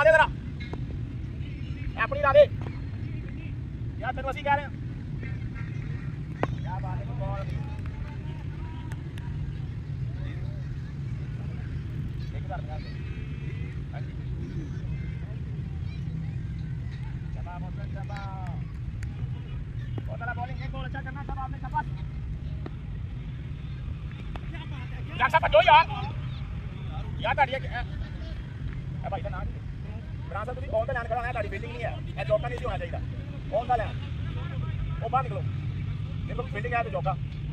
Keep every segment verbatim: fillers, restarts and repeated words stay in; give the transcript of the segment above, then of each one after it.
दे जरा अपनी ला दे यार तेन असं कह रहे हैं क्या बात है बॉल एक बार बना दे चबा मोहम्मद चबा बहुत बड़ा बॉलिंग एक गोल अच्छा करना सब आपने शाबाश यार सब हटो यार यार ताड़िया ए भाई का नाम बना सा तुम कौन सा लैन खड़ा है ताड़ी फील्डिंग नहीं है ए चौका नहीं होना चाहिए कौन सा लैन ओ बाहर निकलो देखो फील्डिंग है तो चौका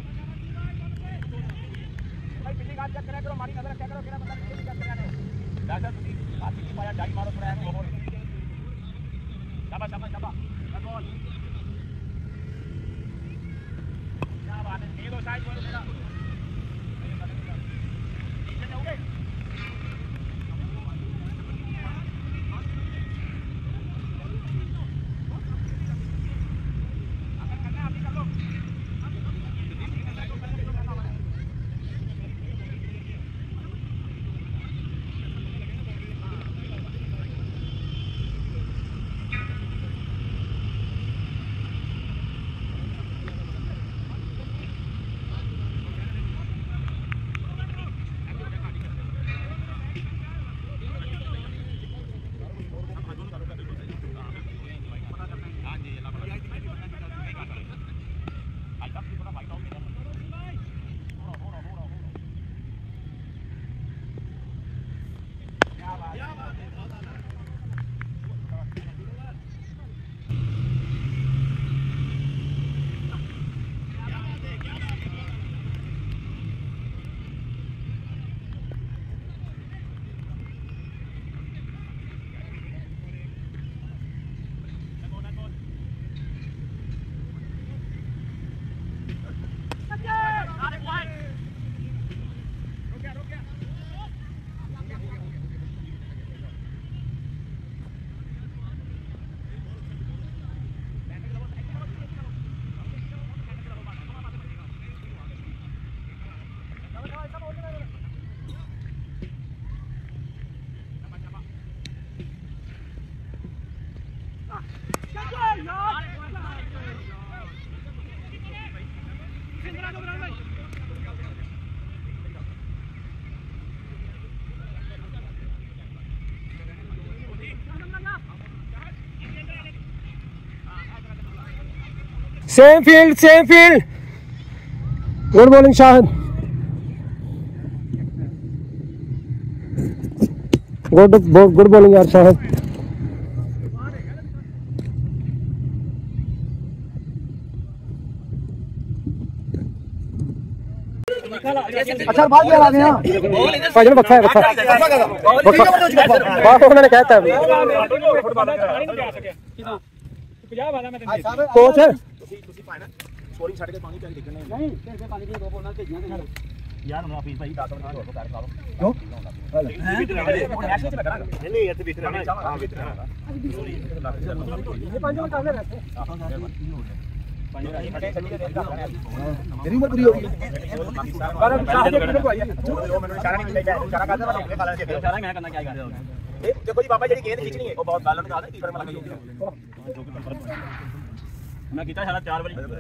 भाई फील्डिंग आज चेक करा करो हमारी नजर रखा करो मेरा बंदा फील्डिंग चेक करा करो दादा तुम बात नहीं पाया डाई मारो थोड़ा है ओवर शाबाश शाबाश शाबाश बॉल क्या बात है ये दो साइड बोलो मेरा Same field, same field. Good bowling, Shahid. Good, good bowling, yaar, Shahid. अच्छा बात क्या लाने हैं भाई बच्चा है बच्चा बात उन्होंने कहता है कोच है स्कोरिंग छड़ के पानी चाहिए देखने नहीं फिर से पानी के दो बॉल भेजना है यार हम ऑफिस भाई दस मिनट और कर लो क्यों ऐसे चला करा नहीं नहीं ये तो भीतर रहना हां भीतर रहना ये पांच मिनट काले रहते मेरी उम्र पूरी हो गई पर साहब ने को आई दो मिनट इशारा नहीं किया इशारा करते वाले अगले साल से इशारा मैं करना क्या कर रहे हो देखो जी बाबा जी गेंद खींचनी है वो बहुत बालों निकाल दे कीपर में लगाई मैं कितना सारा चार बारी ले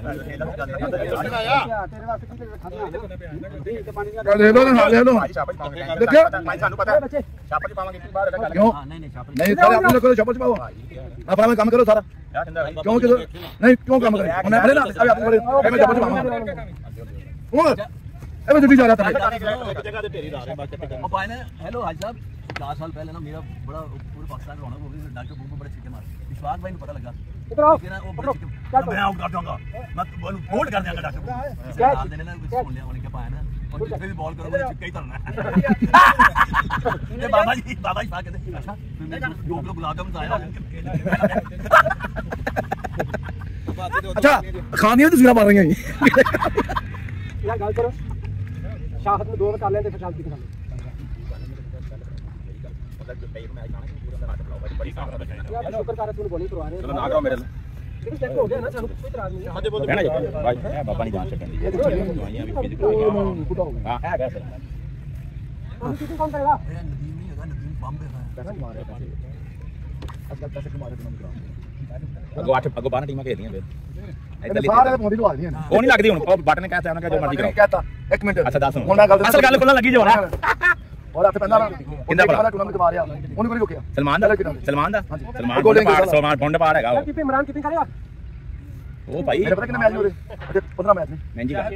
लो ना ले लो देखो भाई सानू पता है छापा च पावांगे बाहर लगा क्यों नहीं नहीं छापा नहीं सारे अपने करो छापा च पाओ आप हमें काम करो सारा क्यों क्यों नहीं क्यों काम करे मैं अरे ना अभी आप करे मैं छापा च पाऊंगा ओ अबे जल्दी जा रहा था जगह पे ढेरी रहा है बात करते अब भाई ने हेलो हाजी साहब चार साल पहले ना मेरा बड़ा पूरे पाकिस्तान रौनक हो गई डॉक्टर बूबू बड़े छक्के मारे विश्वास भाई को पता लगा कि ना वो बड़े छक्के मैं आउट कर दूंगा मैं बोल होल्ड कर देंगे डॉक्टर क्या देने ना कुछ बोल लिया उन्होंने क्या पाया ना और जितने भी बॉल करोगे छक्का ही करना है बाबा जी बाबा जी कहते अच्छा दो किलो गुलाब जामुन आया अच्छा खानी है तो सिरा मार रही हैं यार गल करो शाहद में दो ओवर कर लेते फिर शांति करा मतलब जो भाई मैच आना पूरा मैच चलाओ भाई बड़ी काम कर रहे हैं यार शुक्र कर तूने बॉलिंग करवा रहे चलो ना करो मेरे लेकिन चेक हो गया ना चलो कोई इतराज नहीं मजे बोल कहना भाई बाबा नहीं जान सकते दवाइयां भी फिजिकल हां है क्या सर हम कितने कौन करेगा नदीम नहीं होगा नदीम बम पे है मारे ਅੱਜਕੱਲ ਪੈਸੇ ਕਮਾ ਰਹੇ ਤੁਹਾਨੂੰ ਅੱਗੋਂ ਅੱਠ ਅੱਗੋਂ ਬਾਰਾਂ ਟੀਮਾਂ ਖੇਡਦੀਆਂ ਫਿਰ ਸਾਰੇ ਮੋਦੀ ਲਵਾ ਦੀਆਂ ਉਹ ਨਹੀਂ ਲੱਗਦੀ ਹੁਣ ਉਹ ਬਟਨ ਨੇ ਕਹਿਤਾ ਉਹਨਾਂ ਕਿ ਜੋ ਮਰਜ਼ੀ ਕਰੋ ਕਹਤਾ ਇੱਕ ਮਿੰਟ ਅੱਛਾ ਦੱਸ ਹੁਣ ਮੈਂ ਗੱਲ ਅਸਲ ਗੱਲ ਕੋਲ ਲੱਗੀ ਜੋ ਨਾ ਔਰ ਆਪੇ ਪਹਿਲਾਂ ਕਿੰਨਾ ਬੜਾ ਟੂਰਨਾਮੈਂਟ ਕਮਾ ਰਿਹਾ ਉਹਨੂੰ ਕੋਈ ਰੁਕਿਆ ਸਲਮਾਨ ਦਾ ਸਲਮਾਨ ਦਾ ਸਲਮਾਨ ਸਲਮਾਨ ਬੌਂਡ ਪਾਰ ਹੈਗਾ ਕਿਪੇ ਇਮਰਾਨ ਕਿਪੇ ਕਰਿਆ ਉਹ ਭਾਈ ਮੇਰੇ ਪਤਾ ਕਿੰਨੇ ਮੈਚ ਹੋ ਰਹੇ ਤੇ ਪੰਦਰਾਂ ਮੈਚ ਨੇ ਮਹਿੰਜੀ ਦਾ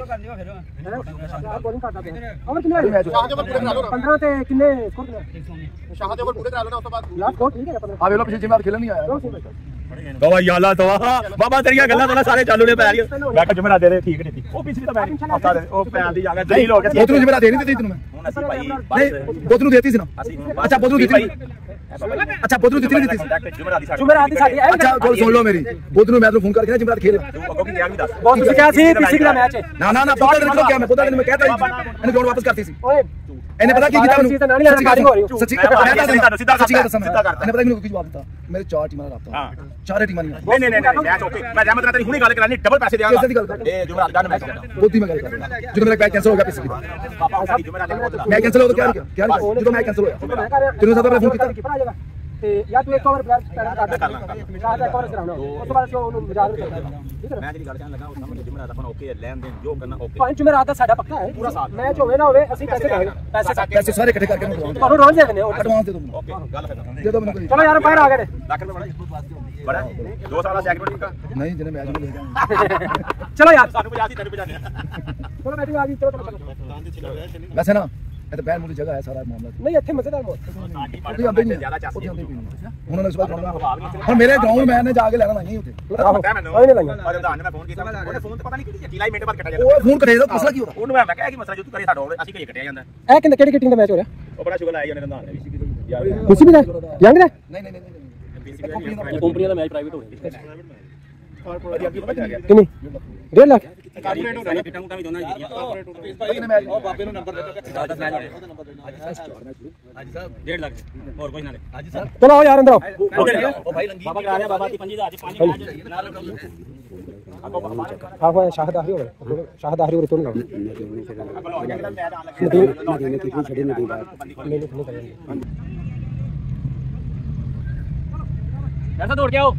ਬੋਲਿੰਗ ਕਰਦਾ ਪਿਆ ਅਮਰ ਕਿੰਨੇ ਮੈਚ ਪੰਦਰਾਂ ਤੇ ਕਿੰਨੇ ਸਕੋਰ ਕਿੰਨੇ ਸ਼ਾਹ ਦੇ ਓਵਰ ਪੂਰੇ ਕਰਾ ਲਓ ਨਾ ਉਸ ਤੋਂ ਬਾਅਦ ਲਾਸਟ ਸਕੋਰ ਠੀਕ ਹੈ ਪੰਦਰਾਂ ਆ ਵੇਲੋ ਪਿੱਛੇ ਜਿਮਾਰ ਖੇਲਣ ਨਹੀਂ ਆਇਆ ਦਵਾ ਯਾਲਾ ਦਵਾ ਬਾਬਾ ਤੇਰੀਆਂ ਗੱਲਾਂ ਤਾਂ ਸਾਰੇ ਚਾਲੂ ਨੇ ਪੈ ਰਹੀਆਂ ਮੈਂ ਕਿ ਜਮਰਾ ਦੇ ਦੇ ਠੀਕ ਨਹੀਂ ਉਹ ਪਿਛਲੀ ਤਾਂ ਮੈਂ ਹਫਤਾ ਦੇ ਉਹ ਪੈਣ ਦੀ ਜਗ੍ਹਾ ਦਲੀਲ ਹੋ ਗਿਆ ਬੋਤਲ ਨੂੰ ਜਿਮਰਾ ਦੇ ਨਹੀਂ ਦਿੱਤੀ ਤੈਨੂੰ ਮੈਂ ਹੁਣ ਅਸੀਂ ਭਾਈ ਨਹੀਂ ਬੋਤਲ ਨੂੰ ਦੇਤੀ ਸੀ ਨਾ ਅੱਛਾ ਬੋਤਲ ਨੂੰ ਦਿੱਤੀ ਅੱਛਾ ਬੋਤਲ ਨੂੰ ਦਿੱਤੀ ਨਹੀਂ ਦਿੱਤੀ ਜਮਰਾ ਦੀ ਸਾਡੀ ਜੁਮੇਰਾਤ ਦੀ ਸਾਡੀ ਅੱਛਾ ਗੱਲ ਸੁਣ ਲਓ ਮੇਰੀ ਬੋਤਲ ਨੂੰ ਮੈਂ ਤੈਨੂੰ ਫੋਨ ਕਰਕੇ ਨਾ ਜਿਮਰਾ ਖੇਲ ਅੱਗੋਂ ਕੀ ਗਿਆ ਵੀ ਦੱਸ ਬਹੁਤ ਤੁਸੀਂ ਕਿਹਾ ਸੀ ਪਿਛਲੀ ਦਾ ਮੈਚ ਹੈ ਨਾ ਨਾ ਨਾ ਪਤਾ ਨਹੀਂ ਕਿਹਾ ਮੈਂ ਪਤਾ ਨਹੀਂ ਮੈਂ ਕਹਿਤਾ ਇਹਨੇ ਜੋੜ ਵਾਪਸ ਕਰਤੀ ਸੀ ਓਏ ਇਹਨੇ ਪਤਾ ਕੀ ਕੀਤਾ ਮੈਨੂੰ ਸੱਚੀ ਸਿੱਧਾ ਇਹਨੇ ਪਤਾ ਮੈਨੂੰ ਕੀ ਜਵਾਬ ਦਿੱਤਾ ਮੇਰੇ ਚਾਰ ਟੀਮਾਂ ਦਾ ਰਾਬਤਾ ਚਾਰੇ ਟੀਮਾਂ ਨਹੀਂ ਨਹੀਂ ਨਹੀਂ ਨਹੀਂ ਮੈਚ ਓਕੇ ਮੈਂ ਰਹਿਮਤ ਨਾਲ ਤੇਰੀ ਹੁਣੇ ਗੱਲ ਕਰਾਣੀ ਡਬਲ ਪੈਸੇ ਦੇਵਾਂਗਾ ਕਿਸੇ ਦੀ ਗੱਲ ਕਰ ਇਹ ਜੁਮਰਾਤ ਦਾ ਮੈਚ ਬੋਤੀ ਮੈਂ ਗੱਲ ਕਰ ਜਦੋਂ ਮੇਰਾ ਮੈਚ ਕੈਂਸਲ ਹੋ ਗਿਆ ਪਿਛਲੀ ਵਾਰ ਪਾਪਾ ਸਾਡੀ ਜੁਮਰਾਤ ਦਾ ਮੈਂ ਕੈਂਸਲ ਹੋ ਗਿਆ ਕਿਆ ਕਿਆ ਜਦੋਂ ਮੈਂ ਕੈਂਸਲ ਹੋਇਆ ਤੈਨੂੰ ਸਭ ਨੇ ਫੋਨ ਕੀਤਾ ਤੇ ਜਾਂ ਤੂੰ ਇੱਕ ਓਵਰ ਪਲੈਨ ਕਰ ਦੇ ਕਾਹਦਾ ਇੱਕ ਓਵਰ ਕਰਾਉਣਾ ਉਸ ਤੋਂ ਬਾਅਦ ਉਹਨੂੰ ਮਜ਼ਾਕ ਨਹੀਂ ਕਰਦਾ ਠੀਕ ਹੈ ਮੈਂ ਜਿਹੜੀ ਗੱਲ ਕਹਿਣ ਲੱਗਾ ਉਹ ਸਾਹਮਣੇ ਜੁਮਰਾਤ ਆਪਾਂ ਓਕੇ ਲੈਣ ਦੇਣ ਜੋ ਕਰਨਾ ਓਕੇ ਪੰਜ ਜੁਮੇਰਾਤ ਦਾ ਸਾਡਾ ਪੱਕਾ ਹੈ ਪੂਰਾ ਸਾਲ ਮੈਚ ਹੋਵੇ ਨਾ ਹੋਵੇ ਅਸੀਂ ਪੈਸੇ ਦੇਵਾਂਗੇ ਪੈਸੇ ਪੈਸੇ ਸਾਰੇ ਇਕੱਠੇ ਕਰਕੇ ਮੈਨੂੰ ਤੁਹਾਨੂੰ ਰੋਜ਼ ਦੇ ਦਿੰਦੇ ਹੋ ਐਡਵਾਂਸ ਦੇ ਦੋ ਮੈਨੂੰ ਓਕੇ ਗੱਲ ਫਿਰ ਦੇ ਦੋ ਮੈਨੂੰ ਕੋਈ ਚਲੋ ਯਾਰ ਬਾਹਰ ਆ ਗਏ ਨੇ ਲੱਖ ਰੁਪਏ ਬੜਾ ਬੜਾ ਦੋ ਸਾਲ ਦਾ ਸੈਗਮੈਂਟ ਦਾ ਨਹੀਂ ਜਿਹਨੇ ਮੈਚ ਨੂੰ ਲੈ ਗਿਆ ਚਲੋ ਯਾਰ ਸਾਨੂੰ ਪੰਜਾਹ ਸੀ ਤੈਨੂੰ ਪੰਜਾਹ ਚਲੋ ਬੈਠੀ ਆ ਗਈ ਚਲੋ ਚਲੋ ਵੈਸੇ ਨਾ ਇਹ ਤਾਂ ਬੈਨ ਮੁੱਲੀ ਜਗ੍ਹਾ ਹੈ ਸਾਰਾ ਮਾਮਲਾ ਨਹੀਂ ਇੱਥੇ ਮਜ਼ੇਦਾਰ ਮੋੜ ਉੱਥੇ ਆਉਂਦੇ ਨਹੀਂ ਉੱਥੇ ਆਉਂਦੇ ਨਹੀਂ ਉਹਨਾਂ ਨੇ ਸਵਾਲ ਕਰਾਉਣਾ ਹੁਣ ਮੇਰੇ ਗਰਾਊਂਡ ਮੈਨ ਨੇ ਜਾ ਕੇ ਲੈਣਾ ਨਹੀਂ ਉੱਥੇ ਕੋਈ ਨਹੀਂ ਲਾਈਆਂ ਪ੍ਰਧਾਨ ਨੇ ਮੈਂ ਫੋਨ ਕੀਤਾ ਉਹਨੇ ਫੋਨ ਤੇ ਪਤਾ ਨਹੀਂ ਕਿਹੜੀ ਚੀਜ਼ ਲਾਈ ਮਿੰਟ ਬਾਅਦ ਕੱਟਿਆ ਉਹ ਫੋਨ ਕਰੇ ਦਾ ਮਸਲਾ ਕੀ ਹੋਦਾ ਉਹਨੂੰ ਮੈਂ ਕਿਹਾ ਕਿ ਮਸਲਾ ਜੋ ਤੂੰ ਕਰੇ ਸਾਡਾ ਹੋਵੇ ਅਸੀਂ ਕਹੀ ਕੱਟਿਆ ਜਾਂਦਾ ਇਹ ਕਿੰਨੇ ਕਿਹੜੀ ਕਿਟਿੰਗ ਦਾ ਮੈਚ ਹੋ ਰਿਹਾ ਉਹ ਬੜਾ ਸ਼ੁਗਰ ਆਇਆ ਉਹਨੇ ਪ੍ਰਧਾਨ ਨੇ ਵੀ ਯਾਰ ਕੁਛ ਵੀ ਦਾ ਯੰਗ ਦਾ ਨਹੀਂ ਨਹੀਂ ਨਹੀਂ ਕੰਪਨੀਆਂ ਦਾ ਮੈਚ ਪ੍ਰਾਈਵੇਟ ਹੋ ਗਿਆ ਕਿੰਨੀ ਡੇਢ ਲੱਖ ਟਿਕਟਾਂ ਟੁਕਟਾਂ ਵੀ ਦੋਨਾਂ ਦੀ ਉਹ ਬਾਬੇ ਨੂੰ ਨੰਬਰ ਦੇ ਦਿਓ ਦਸ ਮੈਚ ਹੋਏ ਹਾਂਜੀ ਸਾਹਿਬ ਡੇਢ ਲੱਖ ਹੋਰ ਕੋਈ ਨਾ ਲੈ ਹਾਂਜੀ ਸਾਹਿਬ ਚਲੋ ਆਓ ਯਾਰ ਅੰਦਰ ਆਓ ਉਹ ਭਾਈ ਲੰਗੀ ਬਾਬਾ ਕਰਾ ਰਿਹਾ ਬਾਬਾ ਦੀ ਪੰਜੀ ਦਾ ਅੱਜ ਪੰਜ ਮੈਚ ਨਾਲ ਹਾਂ ਹਾਂ ਸ਼ਾਹਦ ਆਹਰੀ ਹੋ ਰਿਹਾ ਸ਼ਾਹਦ ਆਹਰੀ ਹੋ ਰਿਹਾ ਤੋਂ ਨਾ ਨਦੀ ਨਦੀ ਕੀ ਛੱਡੀ ਨਦੀ ਬਾਹਰ ਮੈਨੂੰ ਨਹੀਂ ਕਰਾਂਗੇ ਐਸਾ ਦੌੜ ਕੇ ਆਓ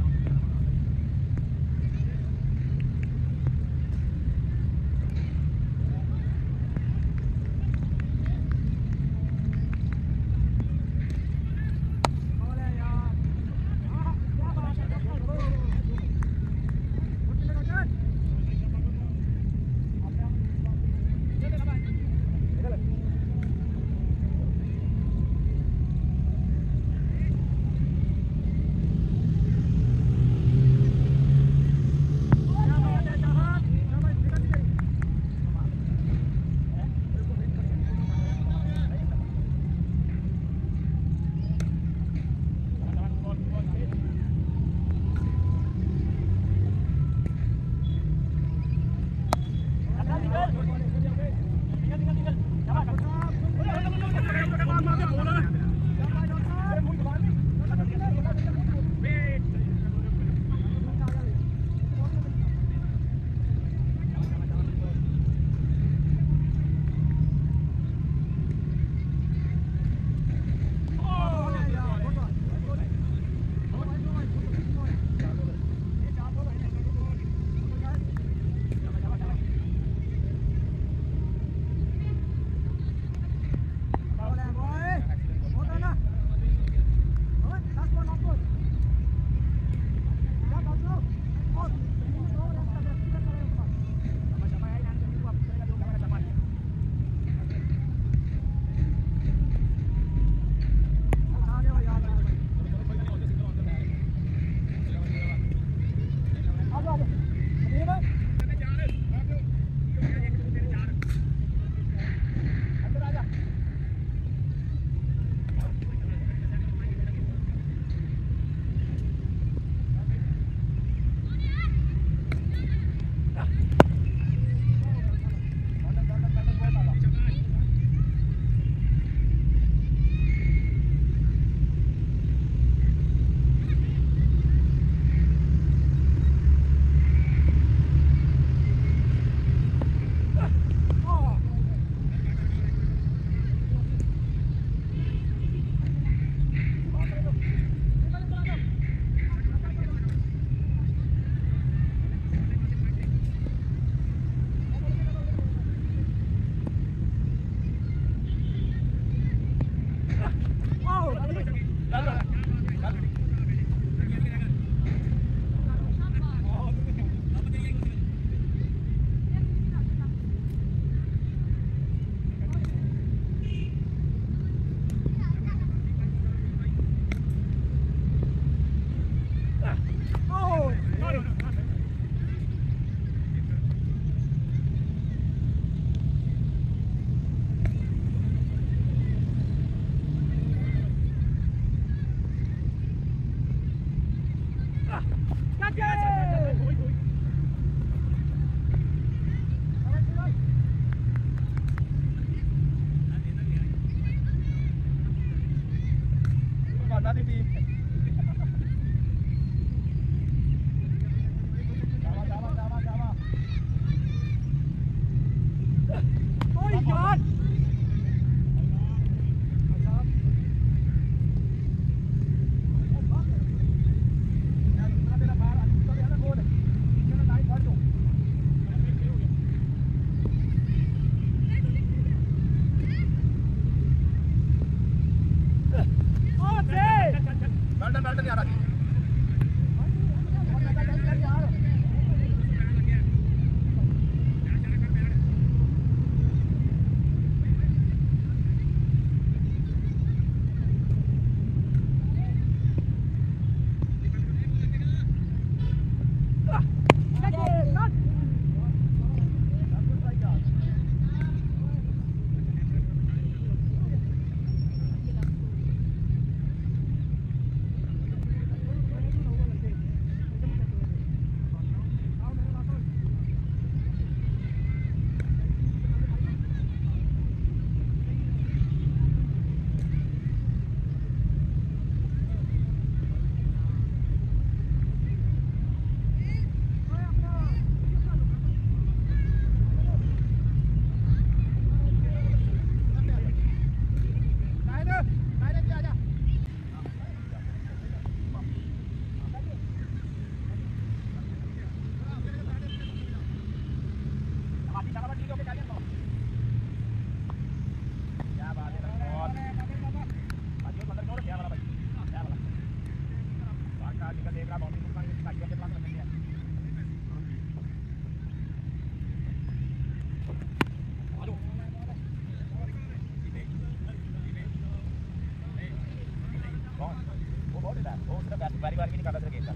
बारी बारी नहीं करता गेम का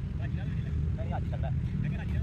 नहीं आज चल रहा है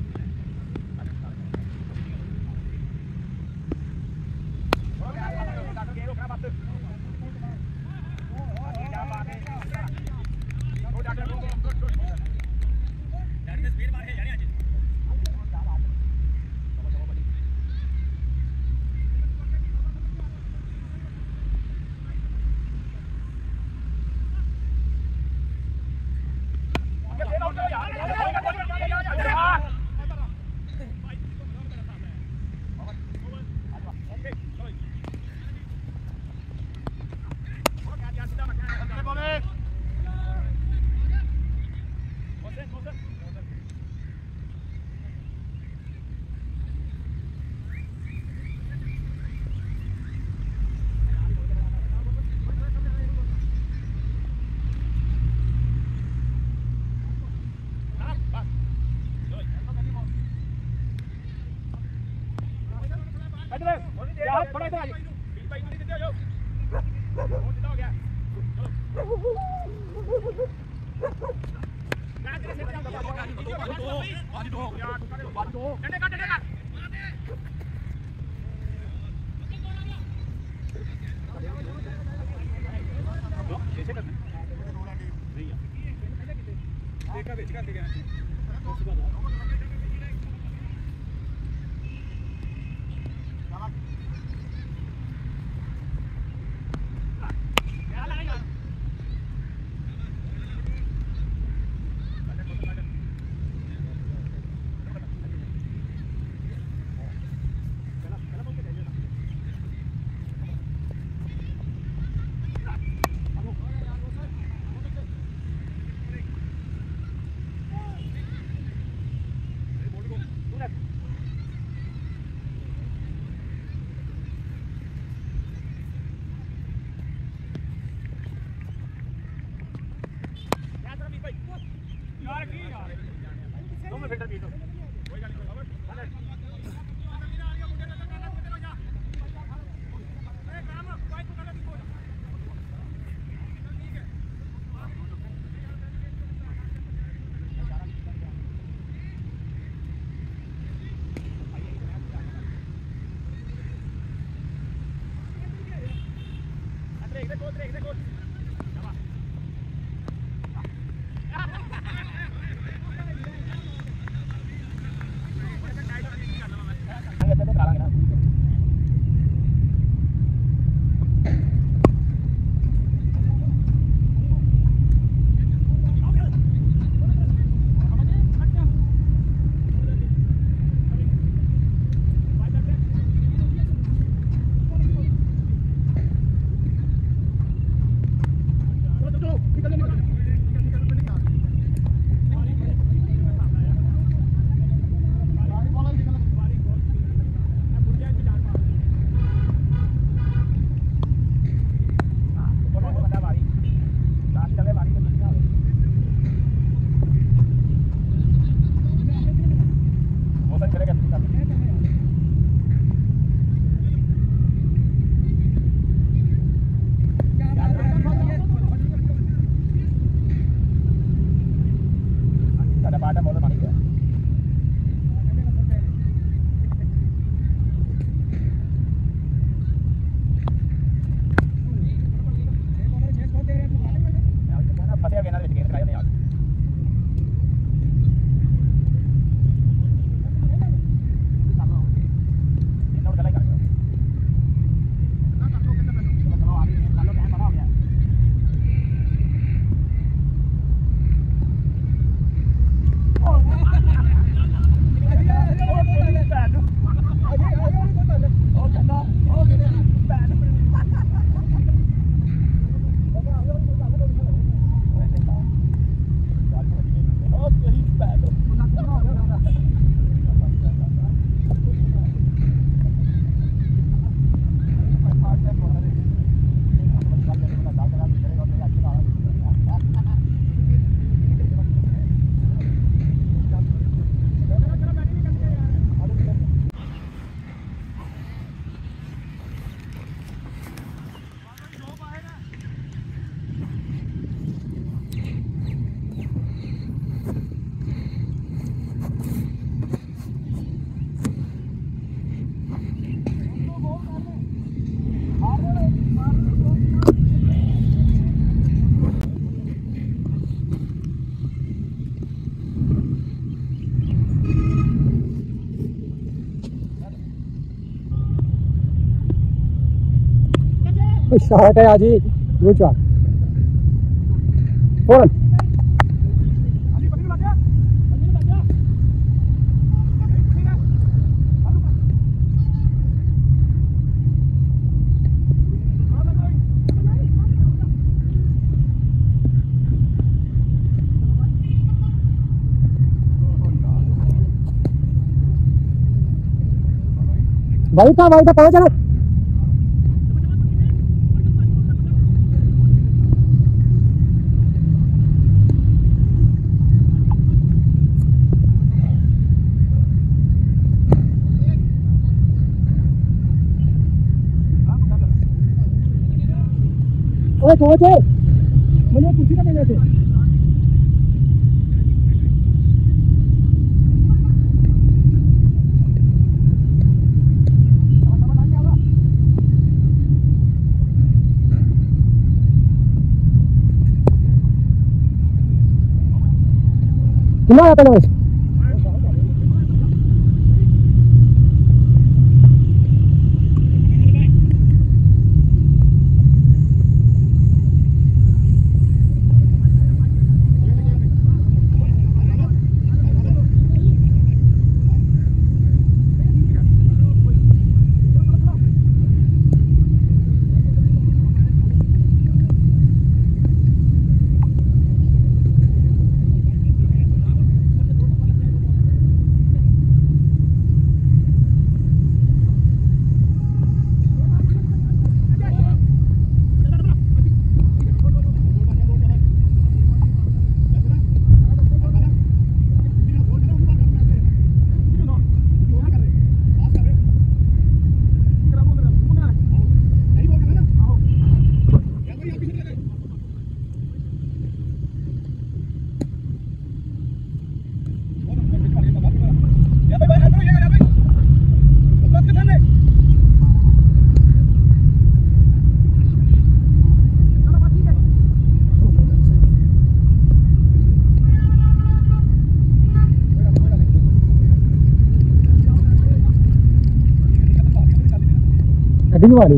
आटा बहुत पानी गया फंसे गए ना विच गेंद कराया नहीं आ इन्हों गला कर चलो आ गई चलो टाइम बड़ा हो गया शॉट है आज ही गुड शॉट फौरन भाई था भाई था पहुंच जाना ओए कोच है मुझे कुछ ना देना थे कितना आता है अभी वाली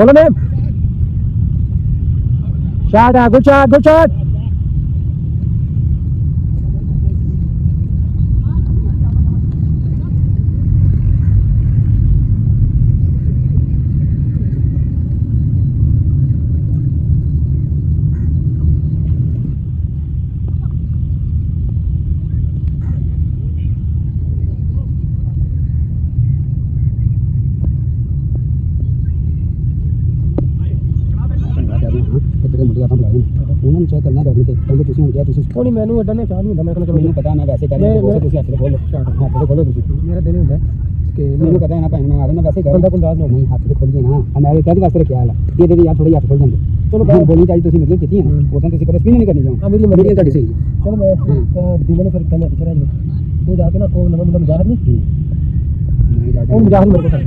Follow him. Shot, uh, good shot, good shot. ਉਹਨਾਂ ਚੈੱਕ ਕਰਨਾ ਬੈਠ ਕੇ ਕਹਿੰਦੇ ਤੁਸੀਂ ਹੁਣ ਕਿਹਾ ਤੁਸੀਂ ਕੋਈ ਮੈਨੂੰ ਅੱਡਾ ਨੇ ਚਾਹ ਨਹੀਂ ਹੁੰਦਾ ਮੈਂ ਕਹਿੰਦਾ ਮੈਨੂੰ ਪਤਾ ਮੈਂ ਵੈਸੇ ਕਰ ਰਿਹਾ ਤੁਸੀਂ ਤੁਸੀਂ ਹੱਥ ਖੋਲੋ ਹੱਥ ਤੇ ਖੋਲੋ ਤੁਸੀਂ ਮੇਰਾ ਦਿਲ ਹੁੰਦਾ ਕਿ ਮੈਨੂੰ ਪਤਾ ਹੈ ਨਾ ਭਾਈ ਮੈਂ ਆ ਰਿਹਾ ਮੈਂ ਵੈਸੇ ਕਰ ਬੰਦਾ ਕੋਲ ਰਾਜ ਨਹੀਂ ਹੱਥ ਤੇ ਖੋਲ ਗਏ ਨਾ ਮੈਂ ਇਹ ਕਹਿ ਵਾਸਤੇ ਰੱਖਿਆ ਹਾਲਾ ਇਹਦੇ ਵੀ ਯਾਰ ਥੋੜੀ ਹੱਥ ਖੋਲ ਜਾਂਦੇ ਚਲੋ ਹੁਣ ਬੋਲੀ ਚਾਹੀ ਤੁਸੀਂ ਮਤਲਬ ਕੀਤੀ ਹੈ ਨਾ ਉਦੋਂ ਤੁਸੀਂ ਕਦੇ ਸਪਿਨ ਨਹੀਂ ਕਰਨੀ ਚਾਹੋ ਹਾਂ ਮੇਰੀ ਮਰਜ਼ੀ ਤੁਹਾਡੀ ਸਹੀ ਚਲੋ ਮੈਂ ਦਿਨੇ ਨੂੰ ਫਿਰ ਕਹਿੰਦਾ ਪਿੱਛੇ ਰਹਿ ਤੂੰ ਜਾ ਕੇ ਨਾ ਉਹ ਨਵਾਂ ਮੁੰਡਾ ਮੁਜਾਹਿਦ ਨਹੀਂ ਮੈਂ ਜਾ ਉਹ ਮੁਜਾਹਿਦ ਮੇਰੇ ਕੋਲ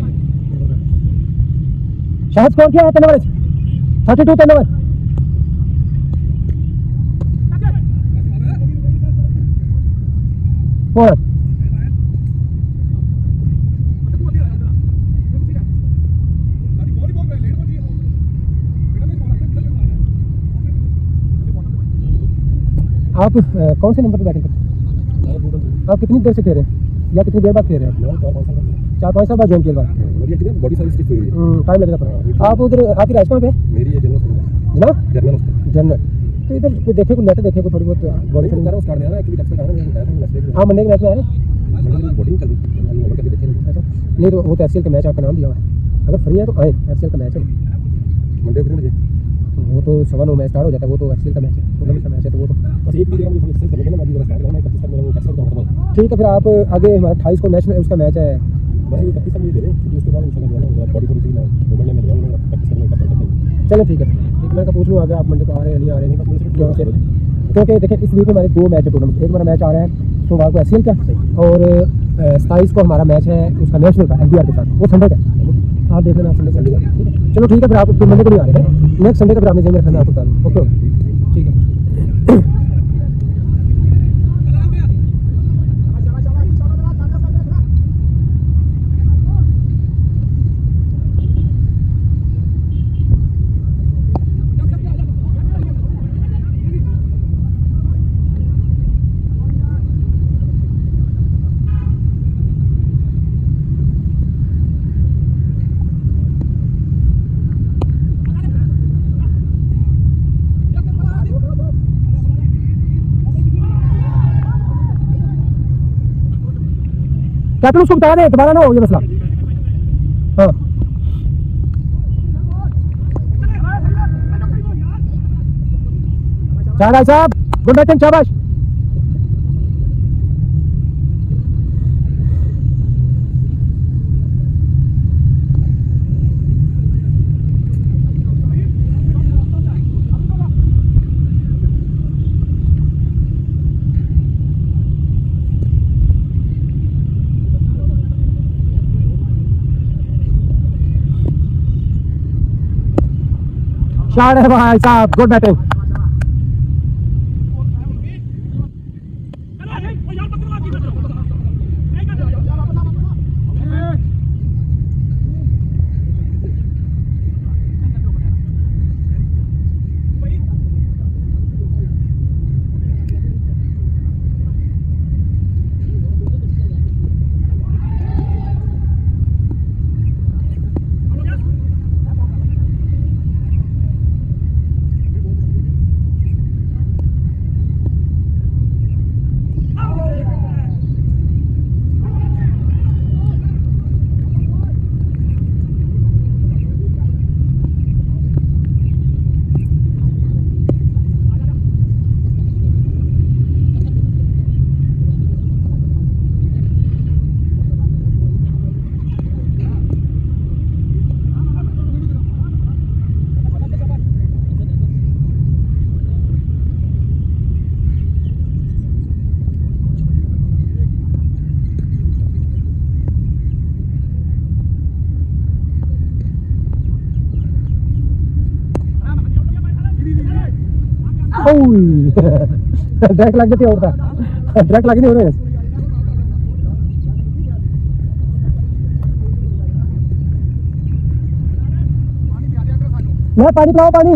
शायद स्कोर क्या है तीन ओवर थर्टी टू तीन ओवर फोर आप आ, कौन से नंबर पर बैटिंग करते हैं? आप कितनी देर से खेल रहे हैं या कितनी देर बाद खेल रहे हैं? चार पाँच साल बाद ज्वाइन किया बात बॉडी साइज स्टिफ हुई है टाइम लगेगा पर आप उधर आपकी राइस कहाँ पे मेरी ये जनरल जनाब जनरल जनरल तो इधर कोई देखे कोई नेट देखे कोई थोड़ी बहुत बॉडी कर रहा हूं स्टार्ट देना एक्चुअली टक्कर करना है मैं बताया था हाँ मंडे के मैच में आए ना बॉडी चल रही है ओवर करके देखे अच्छा नहीं तो वो तो एफसीएल का मैच आपका नाम दिया हुआ है अगर फ्री है तो आए एफसीएल का मैच है मंडे को मुझे वो तो सवा नौ मैच स्टार्ट हो जाता है वो तो एफसीएल का मैच है टूर्नामेंट का मैच है तो वो तो बस एक वीडियो में थोड़ी एक्सरसाइज करने के ना अभी स्टार्ट करना है इकतीस तक मेरा वो एक्सरसाइज करना है ठीक है फिर आप आगे हमारा अट्ठाईस को नेशनल उसका मैच है बस ये इकतीस तक मुझे दे दें क्योंकि उसके बाद इंशाल्लाह जो है बॉडी थोड़ी सी ना घूमने में जाऊंगा प्रैक्टिस करने का पता चलो ठीक है एक मिनट का पूछ लूँ आगे आप मंडे को आ रहे हैं नहीं आ रहे नहीं बस मुझे क्योंकि देखिए इस वीक में हमारे दो मैच है टूर्नामेंट एक हमारा मैच आ रहा है सोमवार को एफसीएल का और सताईस को हमारा मैच है उसका नेशनल का एफडीआर के साथ वो संडे का आप देख लेना संडे संडे का चलो ठीक है फिर आप मंडे को नहीं आ रहे हैं नेक्स्ट संडे का फिर आपने जमीन रखना आपको बता दूँ ओके ठीक है कैप्टन उसको बता दें दोबारा ना हो ये मसला हाँ शाहराज साहब गुड बैटिंग शाबाश शाबाश भाई साहब गुड बैटिंग डायरेक्ट लग जाती है उड़ता डायरेक्ट लग नहीं हो रहे हैं यार पानी पिलाओ पानी।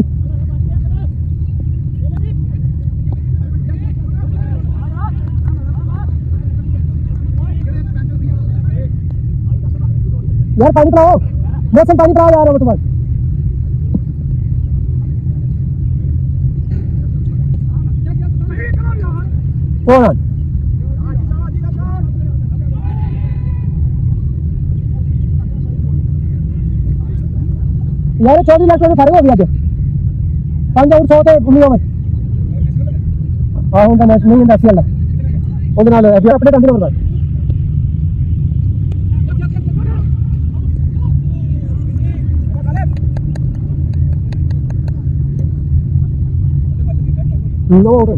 यार पानी पिलाओ, मौसम पानी पिलाओ यार। वो तुम्हारे कौन है? यार चौधरी लाख में खड़े हो गया पांच आउट सौ उन्नी ओवर हाँ उनका मैच नहीं दस वाला ਉਹਦੇ ਨਾਲ ਆਪਣੇ ਕੰਦੇ number no out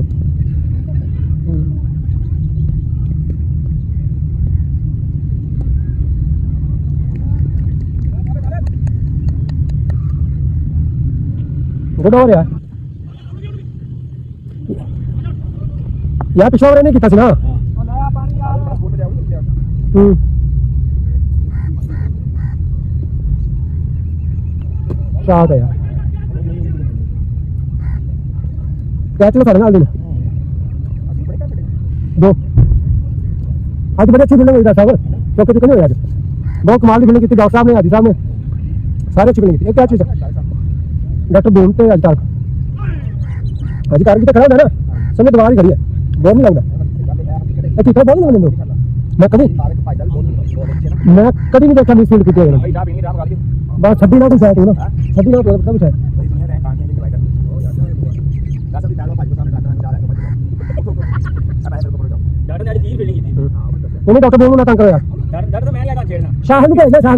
good over यार यार पिछले ओवर नहीं किया ना शॉट है यार कैच लो साढ़े नाल दिन दो आज बड़े अच्छी फील्डिंग हुई डॉक्टर साहब चौके चुके नहीं हुए आज बहुत कमाल की फील्डिंग की डॉक्टर साहब ने आदि साहब ने सारे अच्छी फील्डिंग की एक कैच डॉक्टर बूम ते अज तक अज कार खड़ा होता है ना समझ दवा ही खड़ी है बहुत नहीं लगता ठीक है बहुत नहीं लगता मैं कभी मैं कभी नहीं देखा मिस फील्ड की बस छब्बी ना कुछ है तू ना छब्बी ना कुछ है उन्हें डॉक्टर बूम ना तंग करो यार शाह क्या शाह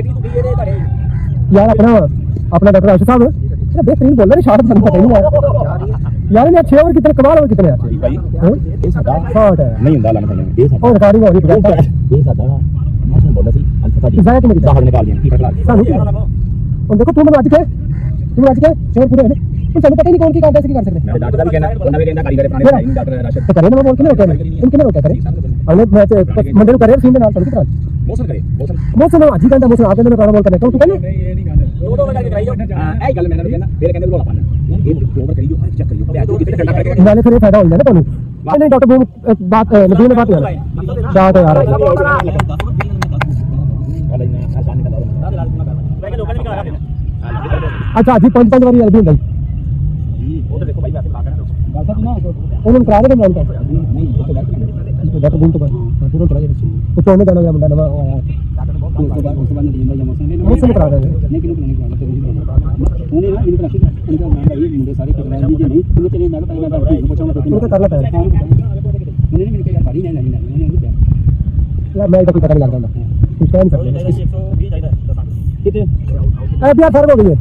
यार अपना अपना डॉक्टर आशु साहब बेहतरीन बोल रहे शॉट पसंद पता नहीं यार मैं छह ओवर कितने कमाल ओवर कितने आते भाई ये सादा शॉट है नहीं ਹੁੰਦਾ ਲਾਣਾ ਇਹ ਸਾਡਾ ਉਹ ਰਿਕਾਰਡਿੰਗ ਹੋ ਰਹੀ ਹੈ ਇਹ ਸਾਡਾ ਮੈਂ ਤੁਹਾਨੂੰ ਬੋਲਦਾ ਸੀ ਅਨਫਤਾ ਜੀ ਜ਼ਾਇਆ ਕਿ ਮੇਰੀ ਬਾਹਰ ਨਿਕਾਲ ਦਿਆਂ ਕੀ ਪਤਾ ਸਾਨੂੰ ਹੁਣ ਦੇਖੋ ਤੂੰ ਮੈਨੂੰ ਅੱਜ ਕੇ ਤੂੰ ਅੱਜ ਕੇ ਚੋਰ ਪੂਰੇ ਨੇ ਤੂੰ ਸਾਨੂੰ ਪਤਾ ਹੀ ਨਹੀਂ ਕੌਣ ਕੀ ਕਰਦਾ ਸੀ ਕੀ ਕਰ ਸਕਦੇ ਡਾਕਟਰ ਦਾ ਵੀ ਕਹਿਣਾ ਉਹਨਾਂ ਵੀ ਕਹਿੰਦਾ ਕਾਰੀਗਰ ਪੁਰਾਣੇ ਨਹੀਂ ਡਾਕਟਰ ਰਾਸ਼ਦ ਤੇ ਕਰੇ ਨਾ ਬੋਲ ਕਿਨੇ ਰੋਕਿਆ ਮੈਂ ਇਨ ਕਿਨੇ ਰੋਕਿਆ ਕਰੇ ਉਹਨੇ ਮੈਚ ਮੰਡੇ ਨੂੰ ਕਰੇ ਸੀਨ ਦੇ ਨਾਲ ਚਲ ਕਿਤਰਾ ਮੌਸਮ ਕਰੇ ਮੌਸਮ ਮੌਸਮ ਅੱਜ ਹੀ ਕਹਿੰਦਾ ਮੌਸਮ ਆ ਕਹਿੰਦਾ ਮੈਂ ਪੁਰਾਣਾ ਬੋਲ ਕਰਨਾ ਤੂੰ ਕਹਿੰਦਾ ਨਹੀਂ ਇਹ ਨਹੀਂ ਗੱਲ ਦੋ ਦੋ ਵਜੇ ਕਰਾਈਓ ਹਾਂ ਇਹ ਗੱਲ ਮੈਂ ਕਹਿੰਦਾ ਫਿਰ ਕਹਿੰਦੇ ਰੋਲਾ ਪਾਣਾ ਇਹ ਓਵਰ ਕਰੀਓ ਹਰ ਚੈੱਕ ਕਰੀਓ ਤੇ ਅੱਜ ਕਿਤੇ ਠੰਡਾ ਕਰਕੇ ਨਾਲੇ ਫਿਰ ਇਹ ਫਾਇਦਾ ਹੋ ਜਾਂਦਾ ਨਾ ਤੁਹਾਨੂੰ नहीं डॉक्टर बूम बात नबी ने बात शॉट है यार अच्छा जी पांच पांच बारी अलबी भाई उन्होंने करा देगा मैं डॉक्टर बूम तो बाद तुरंत चला जाएगा तो तोड़ने जाना गया मुंडा नवा आया मौसम करा देंगे लेकिन उन्होंने ना इनको रखी उनका नाम भाई मुंडे सारे करवा लीजिए नहीं तो चलिए मैं पहले मैं पहुंचाऊंगा तो उनका कर लेता है उन्होंने मेरे को यार गाड़ी नहीं लगी उन्होंने क्या यार मैं तो पता नहीं लगता कुछ टाइम सकते एक सौ बीस चाहिए कितने अभी यार फर्क हो गई है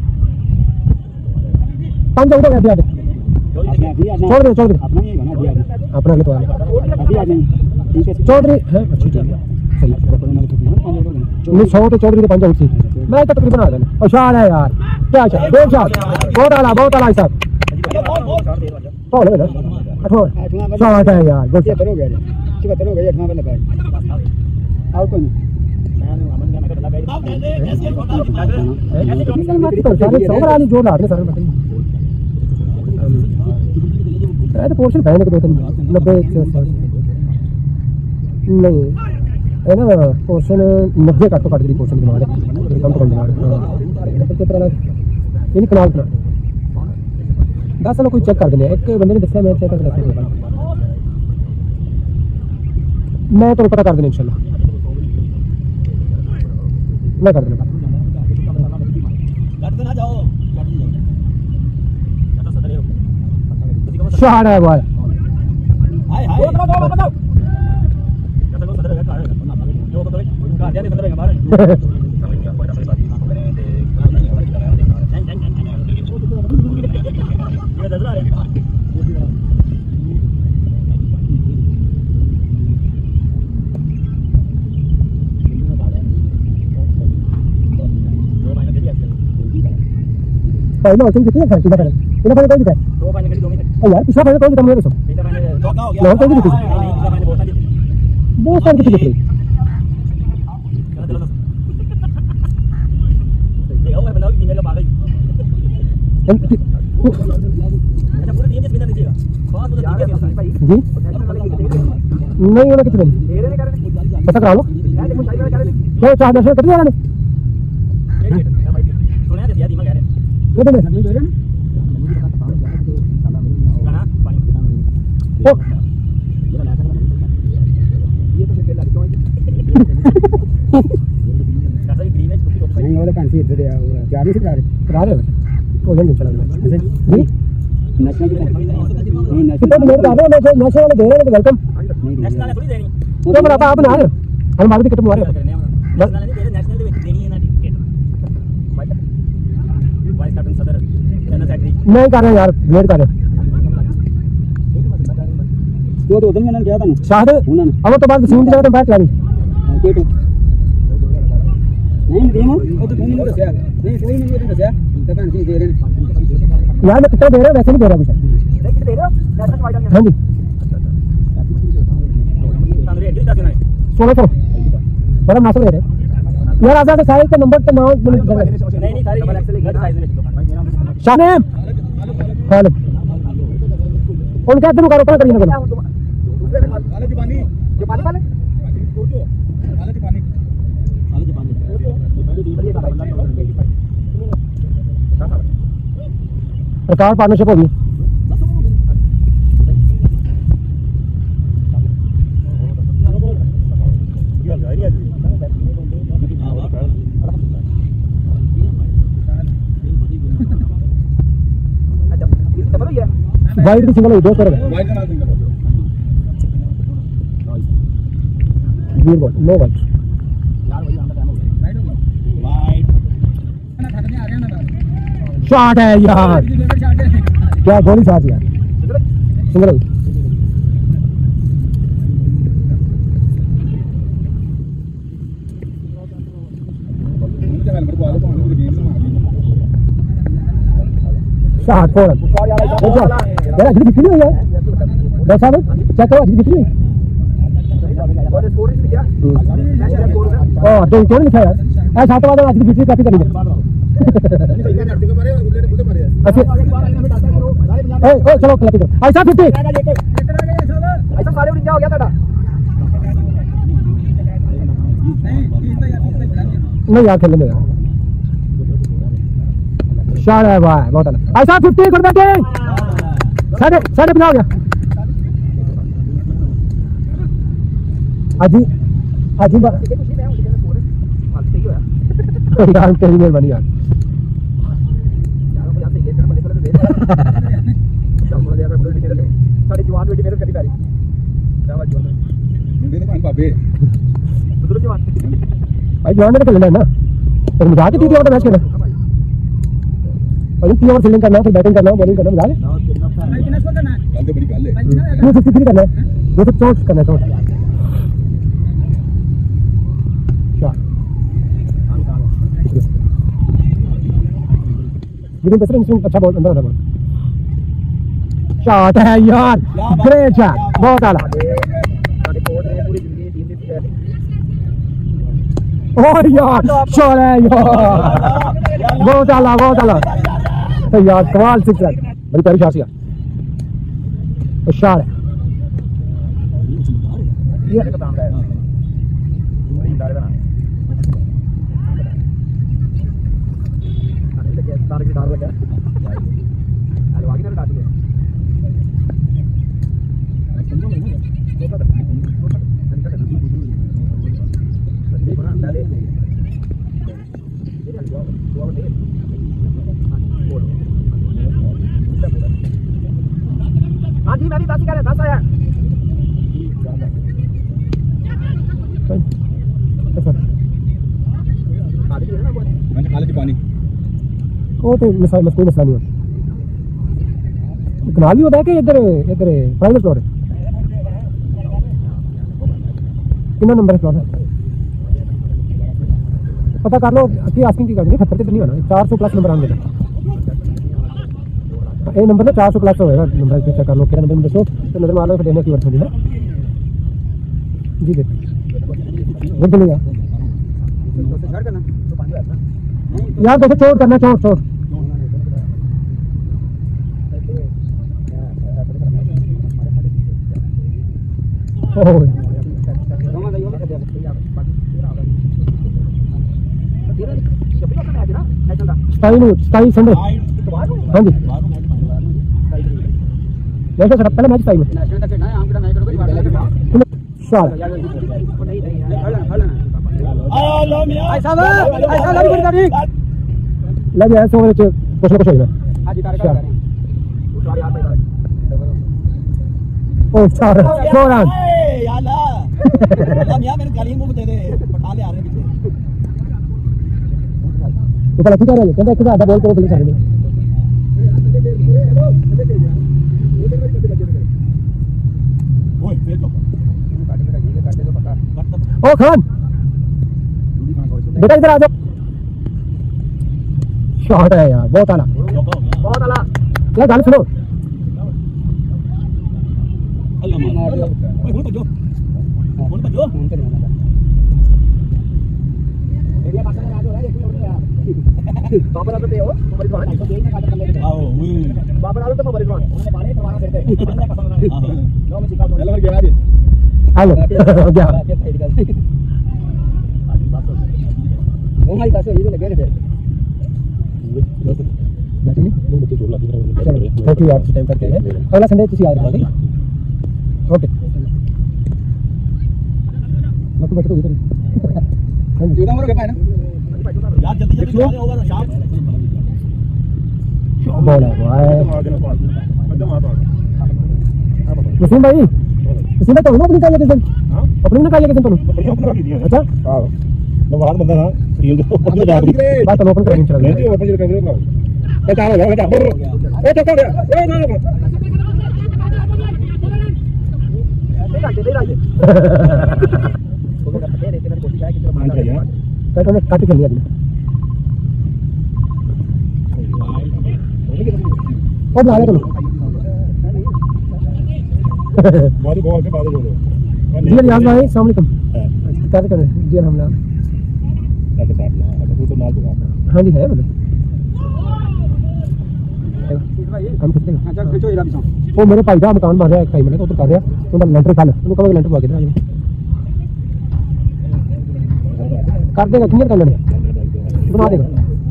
पांच आउट हो गया अभी छोड़ दे छोड़ दे अपना ही बना दिया अपना ले तो अभी आ जाएंगे ठीक है चौधरी है अच्छी टीम सही नहीं सौ तो चौधरी के पांच आउट थी मैं तो तकरीबन आ गया और शॉट है यार क्या शॉट दो शॉट बहुत आला बहुत आला साहब बोल शॉट है यार गुड हो गया छिहत्तर हो गया अठावन पे लगाया आउट कौन सारे जोर ला रहे सारे तो पोर्शन पहले के दो तीन नब्बे नहीं है ना पोर्शन नब्बे कट तो कट गई पोर्शन डिमांड है कम तो कम डिमांड ये कनाल कनाल दस सालों कोई चेक कर देने एक बंदे ने दसा मैं चेक कर देना मैं तो पता कर देना इंशाल्लाह मैं कर देना शॉट है बॉल पहले और कितने फैन कितना फैन कितना फैन कौन जीता है दो फैन करी दो में ओ यार पिछला फैन कौन जीता मुझे सब पिछला फैन चौका हो गया कौन जीती पिछला फैन बहुत जीती बहुत फैन कितने जीते क्या दिला दस देखो मैं बनाओ कि मेरे पागल पूरे टीम के स्पिनर लीजिएगा बहुत बहुत टीम के भाई जी नहीं होना कितने पता करा लो क्यों चार दस कितने आने सुना है दिया दिमाग है कितने गाना पानी ओ कैसा ये ग्रीन है कुछ तो नहीं वाला पांच इधर है क्या नहीं करा रहे करा रहे हो जन चला जी नेशनल की नहीं नेशनल मेरे दादा ने जो नेशनल वाले दे रहे हैं वेलकम नेशनल थोड़ी देनी तो मेरा आप बना रहे हो हम मार्केट टिकट मार रहे हो नेशनल नहीं दे रहे नेशनल ਦੇ ਵਿੱਚ ਦੇਣੀ ਹੈ ਨਾ टिकट वाइस कैप्टन सदर जनरल सेक्रेटरी नहीं कर रहे यार वेट कर रहे तो तो उधर मैंने किया था ना शायद अब तो बाद सीन की जगह बैठ जानी केट नहीं दे मो ओ तो मैंने दसया नहीं कोई नहीं दे दसया पता नहीं दे रहे यार मैं कितना दे रहा वैसे नहीं दे रहा कुछ देख दे रहे हो नेशनल वाइड हाँ जी सामने रेट कितना है सोलह सौ बड़ा मास्टर दे रहे यार आजा के साइज का नंबर तो नाम नहीं नहीं सारी डबल एक्सेल एक साइज में शाने हेलो उनका तुम करो ऊपर करिए ना वाले पानी जो पानी वाले वाले पानी वाले पानी प्रकार पार्टनरशिप होगी वाइट की सिंगल हुई दो सौ रुपए वाइट का नाम सिंगल वीर बॉल नो वाइट शॉट है यार क्या गोली शॉट यार सिंगल हुई हेलमेट वाले तो आने गेम से मार शॉट फोर यार अजली कितनी हुई है दस साल चेक करो अजली कितनी और स्कोर नहीं लिखा नेशनल स्कोर का ओ तो क्यों नहीं लिखा यार ऐसा सात वाला अजली कितनी काफी करी है अच्छा ए ओ चलो क्लैप करो ऐसा फिफ्टी ऐसा सारे उड़ हो गया ਤੁਹਾਡਾ नहीं यार खेलने में यार शॉट है भाई बहुत अच्छा ऐसा फिफ्टी कर बैठे साढ़े साढ़े पंजा हो गया अजी अजी कुछ नहीं मैं उनके स्कोर हाल सही होया यार तेरी मेहरबानी यार यार मुझे सही है तेरा बंदे को दे चल मुझे यार बंदे मेरे सारे जवान बेटी मेरे करी बारी क्या बात है मुंडे ने बाबे बुजुर्ग जवान भाई जवान ने खेलना है ना तो मजा के तीन ओवर मैच खेलना और तीन ओवर फील्डिंग करना फिर बैटिंग करना बॉलिंग करना मजा ले गल ते बड़ी गल है दो सौ कितनी करना है दो सौ चौंठ करना है चौंठ विदिन दस रन अच्छा बॉल अंदर बॉल शॉट है यार ग्रेट शॉट बहुत आला सारे कोच ने पूरी जिंदगी टीम की और यार शॉट है यार बहुत आला बहुत आला तो यार कमाल सिक्स रन बड़ी प्यारी शॉट यार शॉट है ये काम है डाल देना तार की डाल लगा अरे आगे ना डाल दिया हाँ जी मैं भी दस ही कह रहा दस आया मैंने खाली पानी वो तो मसला कोई मसला नहीं होता कनाल भी होता है कि इधर इधर प्राइवेट प्लॉट है कितना नंबर है प्लॉट है पता कर लो अच्छी आस्किंग की करनी खतर कितनी होना चार सौ प्लस नंबर आएंगे ये नंबर ना चार सौ प्लस होएगा नंबर चेक कर लो क्या नंबर दसो तो नजर मार लो फिर देने की वर्ष होगी ना जी देखो गुड चलेगा यार देखो चोट करना चोट चोट सताई नू सताई संडे हाँ जी जैसे सर पहले मैच सताई में शॉट लग गया सौ कुछ ना कुछ होगा ओ चार सौ रन तो पहले क्या रहा है कहता है कि आधा बॉल को पुलिस आ गई ओ खान बेटा इधर आ जाओ शॉट है यार बहुत आला बहुत आला यार गाल सुनो बाबा लाल तो हो मोबाइल फोन आओ बाबा लाल तो मोबाइल फोन उन्होंने पानी करवाना फिर से लो मैं सिखा दूं चलो गया जी हेलो हो गया वो भाई कैसे ये लगे थे बैठे नहीं वो बच्चे जोर लग रहा है थैंक यू यार टाइम करके अगला संडे तुसी आ रहे हो ओके मैं तो बैठ तो इधर जीरा मोर के पाए ना यार जल्दी जल्दी आ होगा शाम बॉल है भाई वसीम भाई वसीम भाई तो अपनी चाहिए किस दिन हां अपनी ना चाहिए किस दिन तो अच्छा हां मैं बाहर बंदा था टीम को अपने जा रही बात तो ओपन करनी चल रही है ओपन कर रहे हो ए चाल हो गया ए चक्कर गया ए ना ना दे दे वो करते रहते हैं कोशिश है कि चलो मान जाए तो मैं काट के लिया अभी ओ बना ले चलो बहुत बहुत के बाद बोलो जी रियाज भाई अस्सलाम वालेकुम क्या कर रहे हैं जी हमला के साथ ना तो तो नाल दूंगा हां जी है मतलब हम कितने अच्छा खींचो इधर भी वो मेरे भाई का मकान बन रहा है एक भाई मैंने तो उधर कर रहा तो मैं लेंटर कर उनको कहोगे लेंटर पा के दे कर देगा क्लियर कर लेने बना देगा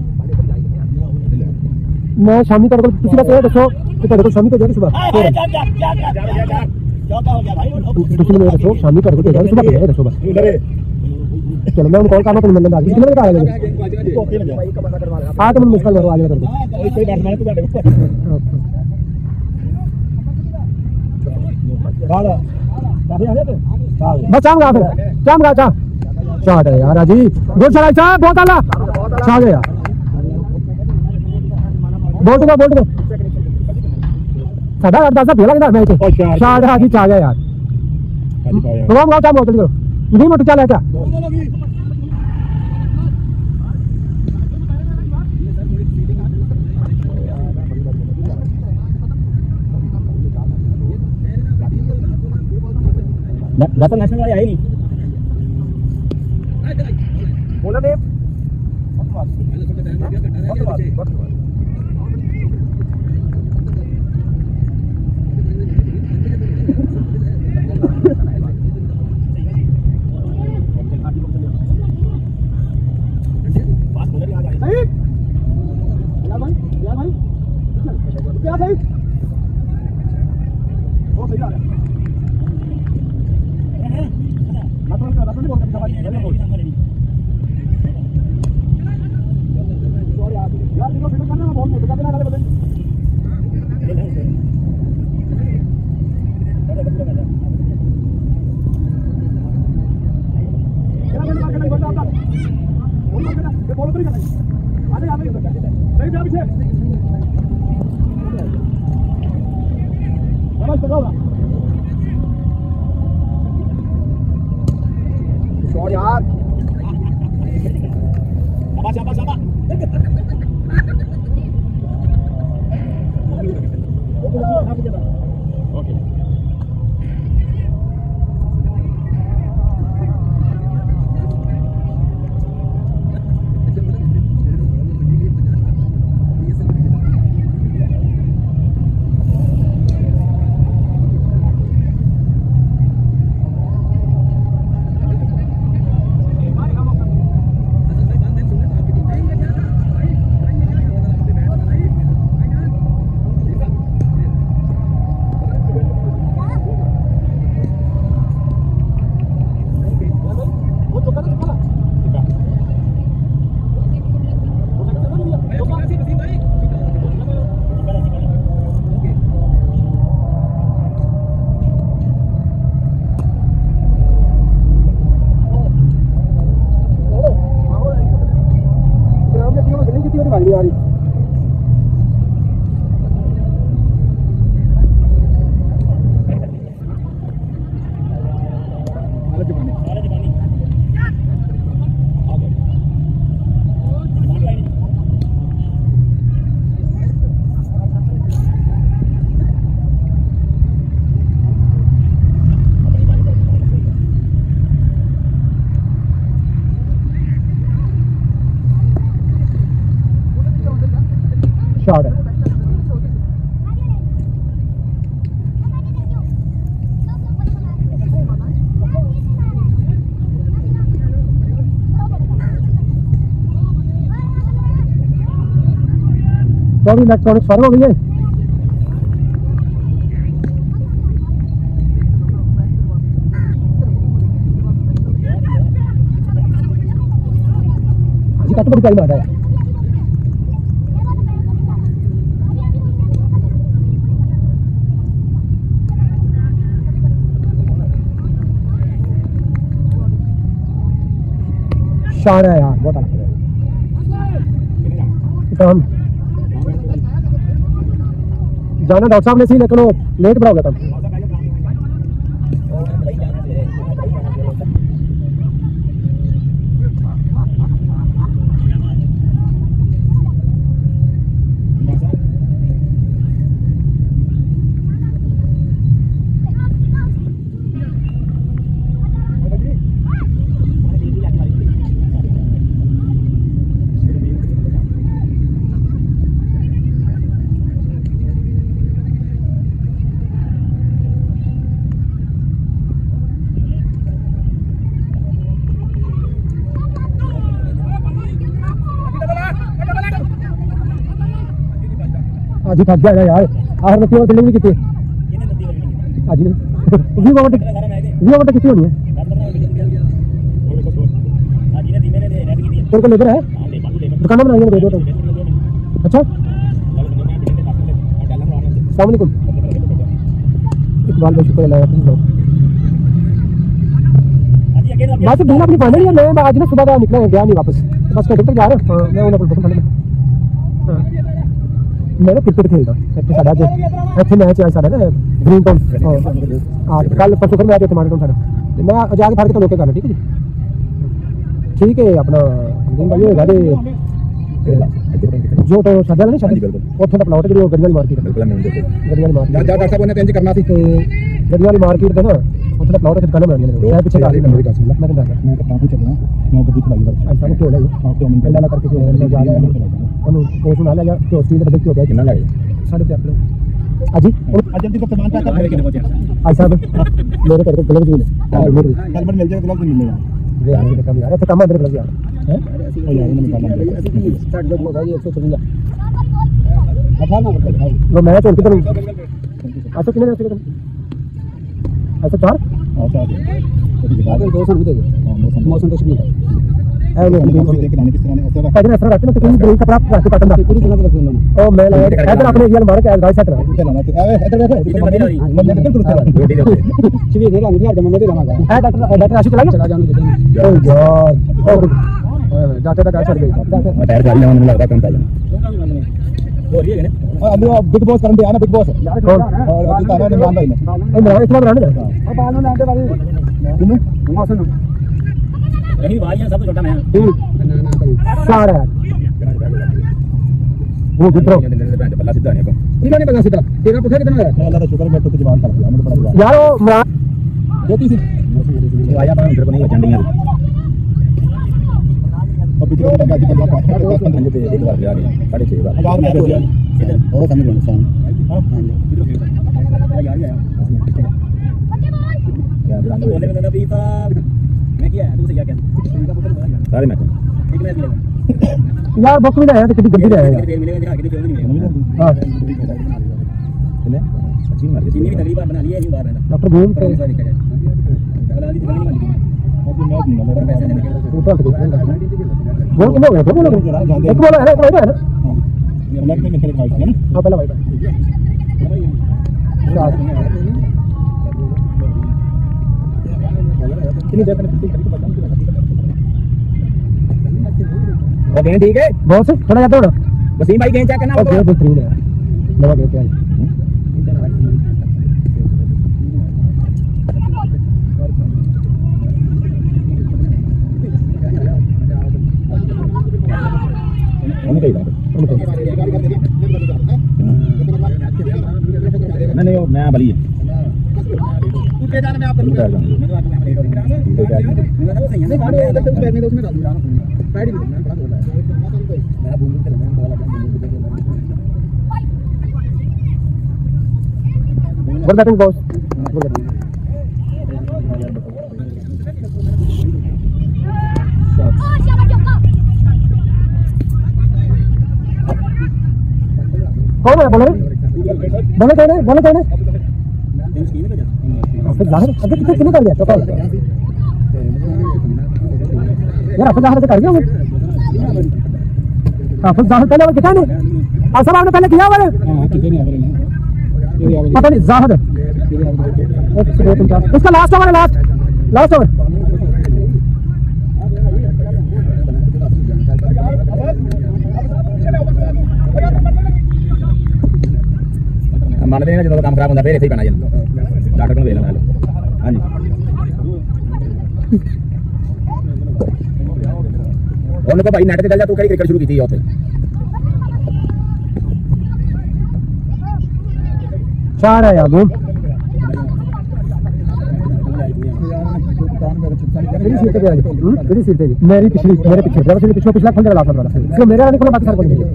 मैं शामी तेरे को पिछली बार दसो कि तेरे को शामी को जाएगी सुबह पिछली बार दसो शामी तेरे को जाएगी सुबह को दसो बस चलो मैं उनको कॉल करना तो मिलने आ गई कितने बजे आएगा आ तो मैं मुश्किल करो आ जाएगा तेरे कोई बैठना है तो बस आऊंगा फिर जाऊंगा चा शॉट है यार अजी गुड शॉट अच्छा बहुत आला छा गया यार बोल दूंगा बोल दूंगा साढ़ा आठ दस फेला किधर मैच शॉट है अजी छा गया यार प्रोग्राम गाओ काम जल्दी करो नहीं मोटी चाल है क्या दस नेशनल वाली आई नहीं बोला दे शॉट है। तो अभी इलेक्ट्रॉनिक्स फर्म हो गई है। अजी कट बड़ी टाइम आ गया। शॉट है यार, बहुत अच्छा तो हम जाना डॉक्टर साहब ने सी, लेकिन वो लेट बड़ा हो गया था। आज थक गया यार, आखिर में क्यों फील्डिंग भी की आज ने वी ओवर वी ओवर कितनी होनी है तेरे को लेबर है दुकान बनाएंगे दे दो तो। अच्छा अस्सलाम वालेकुम, इकबाल भाई शुक्र अल्लाह का। बस दिन अपनी फाइनल है, मैं आज ना सुबह का निकला गया नहीं वापस, बस कहीं तक जा रहा हूँ मैं उन्हें बोलता हूँ मैं ना क्रिकेट खेलदा इत्थे साडा अज इत्थे मैच है साडा ना ग्रीन टाउन हां कल परसों फिर मैच है टमाटर टाउन साडा ते मैं जाके फड़ के तो लोके करना ठीक है जी ठीक है अपना दिन भाई होएगा ते जो तो साडा नहीं शादी ओथे दा प्लॉट जेडी गड्डी वाली मार्केट बिल्कुल मैं गड्डी वाली मार्केट जा डॉक्टर साहब ने इंज करना सी ते गड्डी वाली मार्केट ते ना ओथे दा प्लॉट कल बनानी है शायद पीछे गाड़ी मेरी गाड़ी मैं तो मैं तो काफी चलना मैं गड्डी खलाई कर ऐसा क्यों ले आपके मन पहला करके जो ले जा रहा है ਉਹਨੂੰ ਕੋਸ ਨਾਲ ਲਿਆ ਕਿ ਉਸ ਚੀਜ਼ ਦੇ ਕਿਉਂ ਗਿਆ ਕਿੰਨਾ ਲੱਗਿਆ साढ़े चार किलो अजी अजंती को सामान पैक कर कितने पहुंचे भाई साहब मेरे घर के ग्लव्स मिले हेलमेट मिल जाएगा ग्लव्स नहीं मिलेगा ये यार ये काम यार ये काम अंदर ग्लव्स यार हैं ओ यार इन्होंने निकालना स्टार्ट दो भाई एक सौ चौवन अच्छा ना भाई वो मैं छोड़ के तो अच्छा कितने रहते तुम अच्छा चार अच्छा दो सौ भी दे दो मौसम तो शुक्रिया है लो देख रहे हैं किस तरह ने ऐसा रखा है ऐसा रखते ना तो कोई ब्रेक कपड़ा प्लास्टिक काटन दा पूरी जगह रख देना ओ मैं लाया इधर अपने यार मार के गाइस सेट रहा चलाना ए इधर देखो मैं बिल्कुल कुर्ता रोटी दे शिवी दे रहा यार जमा दे रहा है डॉक्टर डॉक्टर आशी चला चला जाने दे ओ यार ओ डॉक्टर का गाइस सेट गई मैं टायर गाड़ी में लगता कम चाहिए और ये है अब बिग बॉस करन दे आना बिग बॉस और अभी तारा ने मान भाई ने ए मेरा इतना बनाने दे अब बाल में आंटे वाली तुम मौसम नहीं भाई सब तो छोटा मैं ना ना सारा वो कितरो बल्ला सीधा नहीं इन्होंने नहीं बल्ला सीधा तेरा पुठा कितना है अल्लाह का शुक्र मैं तो जवान कर दिया मेरे बड़ा यार वो देती सी वो आया पर मेरे को नहीं चंडियां और पीछे का गाड़ी का दस पंद्रह पे एक बार आ गया साढ़े छह बार हजार मैं दिया और समझ लो नुकसान हां यार आया यार बोलने में तो भी था मैं क्या है तू सही क्या सारे मैच एक मैच मिलेगा यार बक में आया तो कितनी गंदी है यार तेल मिलेगा दिखा के तेल नहीं मिलेगा हां कितने अच्छी मार चीनी भी तगड़ी बार बना लिया है बार है डॉक्टर घूम पे बना दी तगड़ी मार दी अब मैच नहीं वाला पैसे देने टोटल गोल कितना हो गया दो गोल एक गोल है एक है ना लेफ्ट में खेल रहा है ना हां पहला वाइड कितनी देर तक ओके ठीक है बहुत थोड़ा जाता हो वसीम भाई गेंद चेक करना ओके बेहतरीन है नवा गेंद है नहीं मैं बली है ऊपर जाने में आप कर दूंगा मैं तो सही है नहीं गाड़ी तो बैठने दो उसमें डाल दूंगा साइड में बड़ा बोला है मैं भूल के मैं वाला good batting boss, good batting. कौन है बॉलर? बॉलर कौन है? बॉलर कौन है? फिर जाहिर अगर कितने कितने कर लिया चौका यार, आप जाहिर से कर गया हूँ। आप जाहिर पहले कितना नहीं और सब आपने पहले किया हुआ है। पता नहीं जाहिर उसका लास्ट ओवर है, लास्ट लास्ट ओवर। मानते नहीं ना जो काम खराब होता फिर ऐसे ही करना चाहिए, डॉक्टर को भेजना है। हाँ जी उनको भाई नेट पे चल जा, तू कहीं क्रिकेट शुरू की थी ਉੱਥੇ चार है यार वो मेरी सीट पे आ गई, मेरी सीट पे मेरी पिछली मेरे पीछे ड्राइवर से पीछे पिछला खोल लास्ट वाला इसलिए मेरे वाले को बाकी सारे को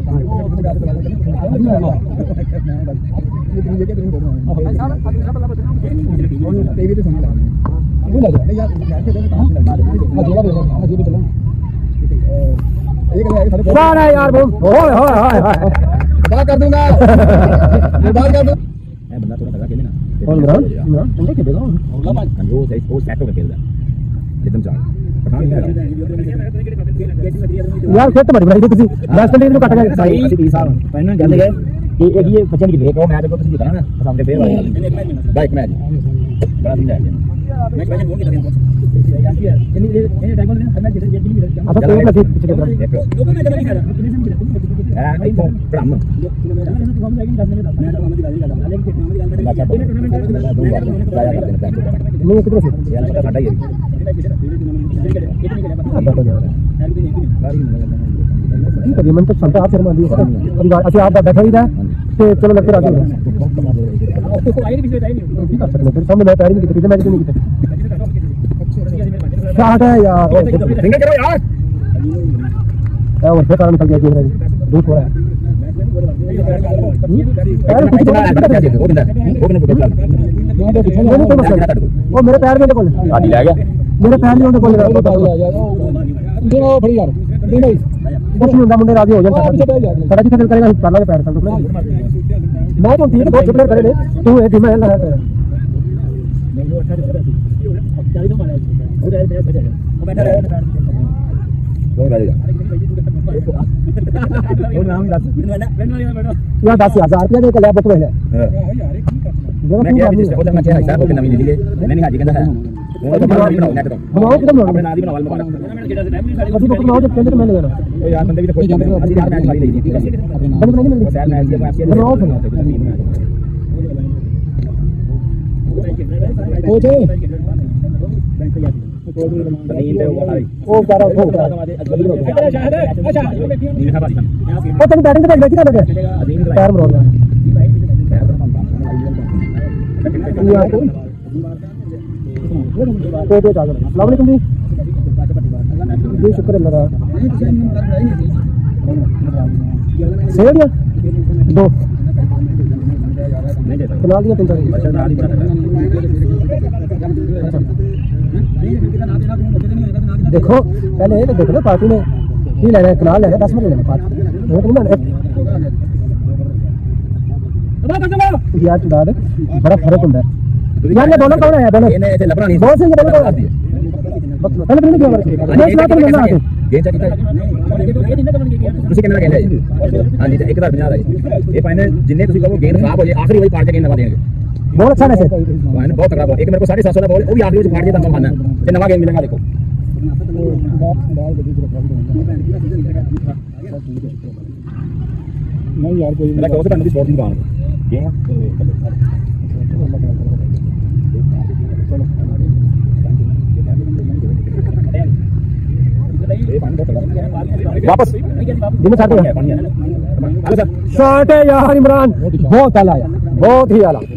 सारा यार वो ओए होए होए बात कर दूंगा बात कर दूं मैं बंदा थोड़ा लगा खेले ना कौन इमरान इमरान तुमने क्या देखा वो सही वो सेट होकर खेलता एकदम चाल पठान यार सेट मत बनाइए तुसी लास्ट में इनको काट गए सही बीस साल पहले जाने गए कि एक ये बच्चे की ब्रेक हो मैच को तुसी दिखाना ना सामने फेर वाला बाइक मैच बड़ा दिन है मैं क्वेश्चन बोल के था यार ये ये ये डायगोनल में हमें जीत जीत नहीं अब तो एक पीछे की तरफ लोगों में जल्दी खेला हां एक ब्राह्मण नहीं कितने से यार पता फाटा ही ठीक है मन तो संता आप शर्मा दी परिवार अच्छा आप बैठा ही रहा तो चलो लगते आगे ठीक है फिर सामने मैं पैर नहीं कितने मैच नहीं कितने शॉट है यार सिंगल करो यार और फिर कारण निकल गया गेम रही दूर हो रहा है पैर कुछ नहीं वो बिंदा वो बिंदा वो मेरे पैर में देखो आधी ले गया मेरे पैर में देखो ये वो बड़ी यार नहीं कुछ नहीं मुंडे राजी हो जाए सारा जी खतल करेगा कर लागे पैर सब मैं तो ठीक है बहुत प्लेयर करे ले तू एक धीमा लगा कर वो रहेगा यार दस हजार रुपया दे के ले बुक में है मैं क्या जिस को लगना चाहिए हिसाब होके नवी ली मैंने हाजी कहता है वो तो बनाओ नेट तो बनाओ किधर बनाओ अपने नादी बनाओ मुबारक अभी बुक बनाओ तो केंद्र में ले जाना ओ यार बंदे भी तो कोई अभी यार मैच वाली नहीं थी बंद नहीं मिल शायद मैच ये आपसे बनाओ कोच नहीं पे वो भाई ओ सारा हो नहीं था भाई ओ तुम बैटिंग पे बैठ के लगे पैर मरोड़ गया यार कोच कोच आ गया अस्सलाम वालेकुम जी जी शुक्र अल्लाह का सेव दिया दो फिलहाल दिया तीन देखो पहले ये तो देखो ना पार्टी में ही लेना है फिलहाल लेना दस मिनट लेना पार्टी वो तो नहीं यार चुरा दे बड़ा फर्क होता है यार ये दोनों कौन है दोनों इन्हें ऐसे लपड़ा नहीं बहुत से ये दोनों कौन आती है पहले पहले क्या वर्क मैं सुना तो मिलना आते गेम चेक किया ਤੁਸੀਂ ਕਿੰਨਾ ਕਹਿੰਦੇ ਜੀ ਹਾਂਜੀ ਤੇ ਇੱਕ ਹਜ਼ਾਰ ਪੰਜਾਹ ਦਾ ਜੀ ਇਹ ਪਾਇਨੇ ਜਿੰਨੇ ਤੁਸੀਂ ਕਹੋ ਗੇਮ ਖਰਾਬ ਹੋ ਜਾਏ ਆਖਰੀ ਵਾਰੀ ਪਾੜ ਕੇ ਗੇਮ ਨਵਾ ਦੇਣਗੇ बहुत अच्छा वैसे पायने बहुत तगड़ा बॉल एक मेरे को साढ़े सात सौ का बॉल वो भी आखिरी वारी फाड़ दिया था मानना ते नवा गेम मिलेगा देखो नहीं यार कोई मेरा कहो से करने की स्पोर्ट नहीं बाहर वापस दिन साथ पानी शॉट है यार इमरान बहुत आला यार बहुत ही आला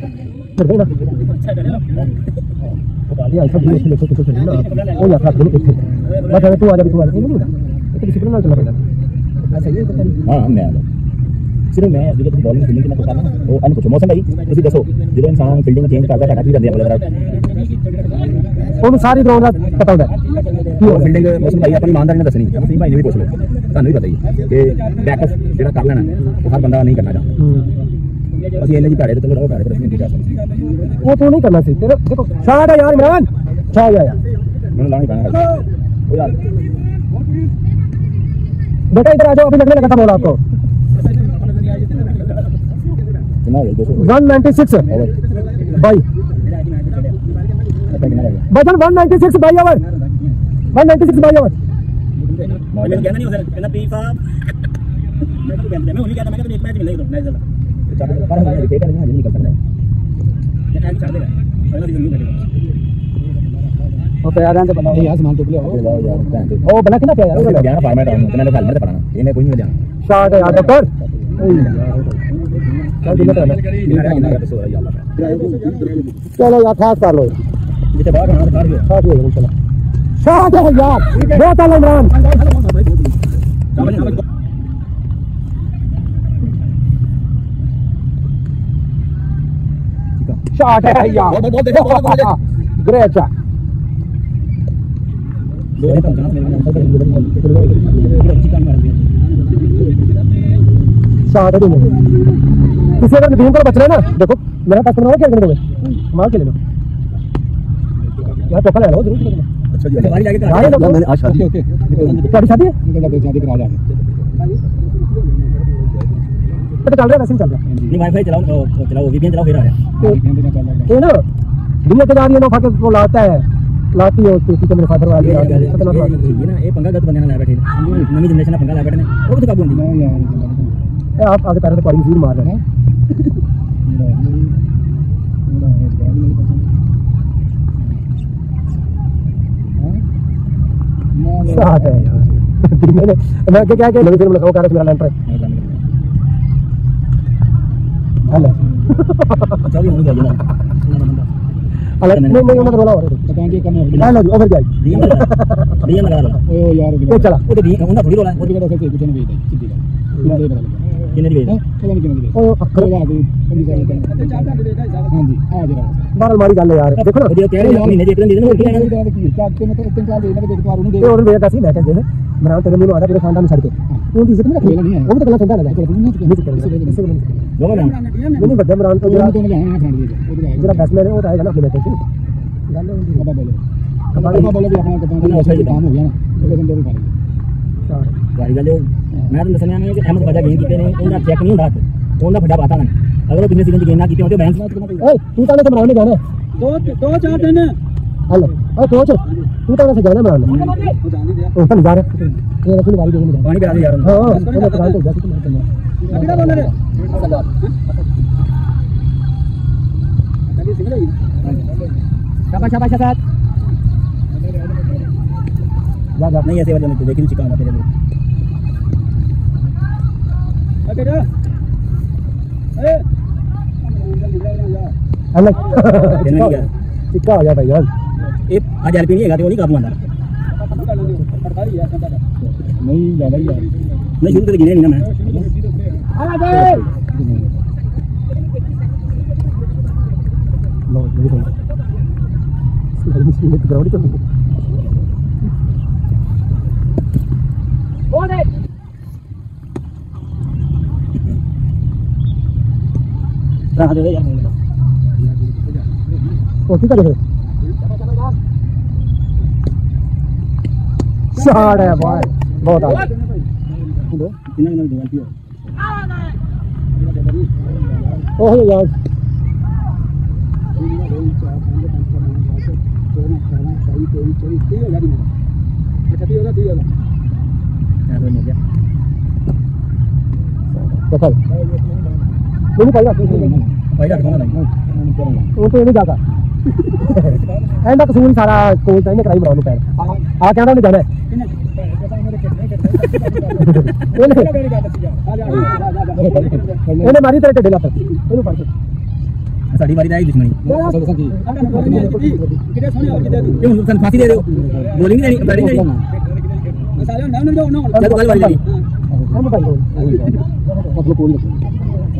यार सब ये ले छोटे छोटे ना वो यार आप दोनों इतने बस अगर तू आ जा तू आ जा नहीं ना तो डिसिप्लिन ना चला पड़ेगा ऐसा ही है हां हमने आ सिर्फ मैं जो तुम बॉलिंग फील्डिंग में करना वो अन पूछो मौसम भाई ਤੁਸੀਂ ਦੱਸੋ ਜਦੋਂ ਇਨਸਾਨ ਫੀਲਡਿੰਗ ਚੇਂਜ ਕਰਦਾ ਘਟਾ ਕੀ ਜਾਂਦੇ ਆ ਬੋਲਰ ਉਹਨੂੰ ਸਾਰੀ ਗਰਾਊਂਡ ਦਾ ਪਤਾ ਹੁੰਦਾ ਉਹ ਫੀਲਡਿੰਗ ਮੌਸਮ ਭਾਈ ਆਪਣੀ ਇਮਾਨਦਾਰੀ ਨਾਲ ਦੱਸਣੀ ਤੁਸੀਂ ਭਾਈ ਨੇ ਵੀ ਪੁੱਛ ਲਓ ਤੁਹਾਨੂੰ ਵੀ ਪਤਾ ਹੀ ਕਿ ਬੈਕਅਪ ਜਿਹੜਾ ਕਰ ਲੈਣਾ ਉਹ ਹਰ ਬੰਦਾ ਨਹੀਂ ਕਰਨਾ ਚਾਹੁੰਦਾ ਅਸੀਂ ਇਹਨੇ ਜੀ ਘਾੜੇ ਤੇ ਚਲੋ ਰਹੋ ਘਾੜੇ ਪਰ ਅਸੀਂ ਨਹੀਂ ਕਰ ਸਕਦੇ वो तो नहीं करना चाहिए तेरे देखो शाट है यार इमरान छा गया यार ਮੈਨੂੰ ਲਾਣੀ ਪੈਣਾ ਉਹ ਯਾਰ बेटा इधर आ जाओ अभी लगने लगा था बॉल आपको कितना है दो सौ वन नाइन्टी सिक्स भाई बचन one ninety six by over one ninety six by over मैं कहना नहीं हो सर कहना पी साहब मैं तो कहता मैं उन्हीं कहता मैं तो एक मैच मिल नहीं मैच चला पर हम ये कहते नहीं निकल सकते ये टाइम चल देगा अगला दिन नहीं करेगा वो तैयार हैं तो बनाओ यार सामान तो ले आओ यार भैन दे ओ बना के ना क्या यार वो गया फॉर्मेट आउं मैंने हेलमेट पड़ाना इन्हें कोई नहीं जाना शाट है यार डॉक्टर चल दिल कर चलो यार खास कर लो जिते बाहर खाना बाहर गयो खास हो चलो शाट है यार बहुत आला इमरान शाट है यार ग्रेट शॉट शाट है किसी अगर टीम को बचना है ना देखो मेरा कस्टमर हो क्या करने को मार के ले लो यार टोकन ले लो जरूर अच्छा जी हमारी जाके हाँ, लो। मैंने आज शादी क्या शादी है शादी करा जाके तो चल रहा है वैसे ही चल रहा है नहीं वाईफाई चलाओ चलाओ वीपीएन चलाओ फिर आ रहा ये ना दुनिया के जा रही है नौफा के वो लाता है लाती है उसकी कि मेरे फादर वाले ये ना ये पंगा गलत बंदे ना ला बैठे नवी जनरेशन पंगा ला बैठे ने वो तो काबू होंदी आप आगे पैर पे पड़ी मशीन मार रहे हैं शाट है यार मैंने मैं क्या क्या नवी फिल्म में वो कर मेरा लैंड है हेलो चल नहीं गया ना अलग नहीं नहीं उन्होंने रोला हो रहा है पता नहीं करना हेलो जी ओवर जाए डीएम लगा लो ओ यार ये चला वो तो डी उनका थोड़ी रोला और भी कैसे कुछ नहीं भेजता सीधी का नहीं पता लगा किन्ने दी भेज पता नहीं कितने ओ अखर करवा दे पंजी साल का हां जी आ जरा बारह मारी गल है यार देखो ना वो कह रहे हैं महीने जे एक दिन दे देना क्या चाहते मैं तो तीन साल देना देख तो नहीं ये और वेट ऐसी मैं कहते हैं मेरा तेरे मुंह आधा पूरे खानदान छड़ के तू दी इज्जत नहीं रखी वो भी तो गलत सुनता लगा नहीं कर दोनों ना नहीं बड़े इमरान तो जरा तो मैं जाना फ्रेंड दे जरा बैट्समैन है वो आएगा ना अपने मैच में गल पता बोलो पता बोलो भी अपना कप्तान का सही काम हो गया ना तो दिन दो भी गाड़ी गल मैं तो दसने आने कि अहमद बाजा गेम कीते ने उनका चेक नहीं हुंदा उनका फटा पाता ना अगर वो पिछले सीजन च गेम ना कीते होते बैंस ओए तू तो ने इमरान ने जाना दो दो चार दिन हेलो ओए कोच तू तो ने जाना इमरान ने ओ तो जा रहा ये रसूल वाली देने पानी पिला दे यार हां हां वो तो काम तो जा के मार कितना बोल रहे शाबाश शाबाश शाबाश जा जा नहीं ऐसे वाले तो लेकिन चिकाना तेरे लिए अबे रे ए अलग देना क्या चिक्का हो गया भाई यार ये आज एलपी नहीं है तो नहीं काबू आंदा नहीं ज्यादा ही यार मैं शुरू से गिने नहीं ना मैं आ गए लो ये तो इसमें तो ग्राउंड तो बोल दे कहां दे यार ओ ठीक है शॉट है भाई बहुत आगे दो कितना कितना दो एलपी ओह यार चल नहीं पाएगा भाई रख दो ना वो तो ये नहीं जाता एंड का कसूर सारा कोच ने कराई बनाने पैर आ कहना नहीं जाना ਇਹਨੇ ਮਾਰੀ ਤੇਰੇ ਢਿੱਡ ਲੱਤ ਇਹਨੂੰ ਫੜ ਕੇ ਸਾਡੀ ਵਾਰੀ ਦਾ ਹੀ ਦੁਸ਼ਮਣੀ कितने सोने और कितने ਇਹ ਹੁਣ ਸਾਨੂੰ ਫਾਸੀ ਦੇ ਦਿਓ ਬੋਲਿੰਗ ਦੇਣੀ ਬੈਟਿੰਗ ਦੇਣੀ साले ना ना ना ਚੱਲ ਗੱਲ ਵਾਰੀ ਜਾਨੀ ਇਹਨੂੰ ਫੜ ਕੇ मतलब कोई नहीं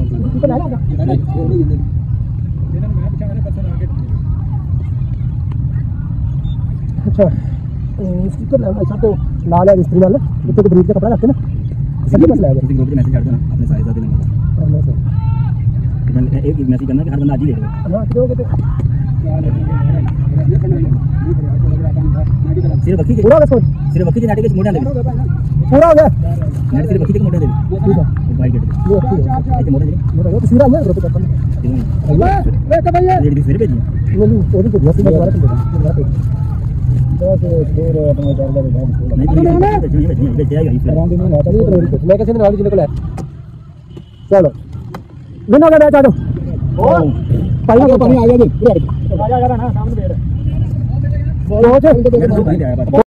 अच्छा स्टिकर ऐसा तो लाल है मिस्त्री वाला तो ब्रीफ का कपड़ा रखते ना सही मसला है किसी ग्रुप में मैसेज कर देना अपने साइज का देना मैंने एक मैसेज करना कि हर बंदा आज ही देख ले हां दोगे तो सिर्फ बक्की पूरा हो गया सिर्फ बक्की नाटे के मोटा दे पूरा हो गया नाटे सिर्फ बक्की के मोटा दे ठीक है बाइक के ये ऐसे मोटा दे मेरा तो तस्वीर है ग्रुप पे करता वे का भैया ये फिर भेजी वो नहीं वो भी बहुत बार कर देगा बस फिर अपने चार बार बैठ नहीं भेजी भेजी भेजी आएगा इस राउंड में आता नहीं तो मैं कैसे वाली जिले को ले चलो बिना लगा जा दो ओ पानी को पानी आ गया जी आ जा आ जा ना सामने बैठ बोलो मेरे को नहीं आया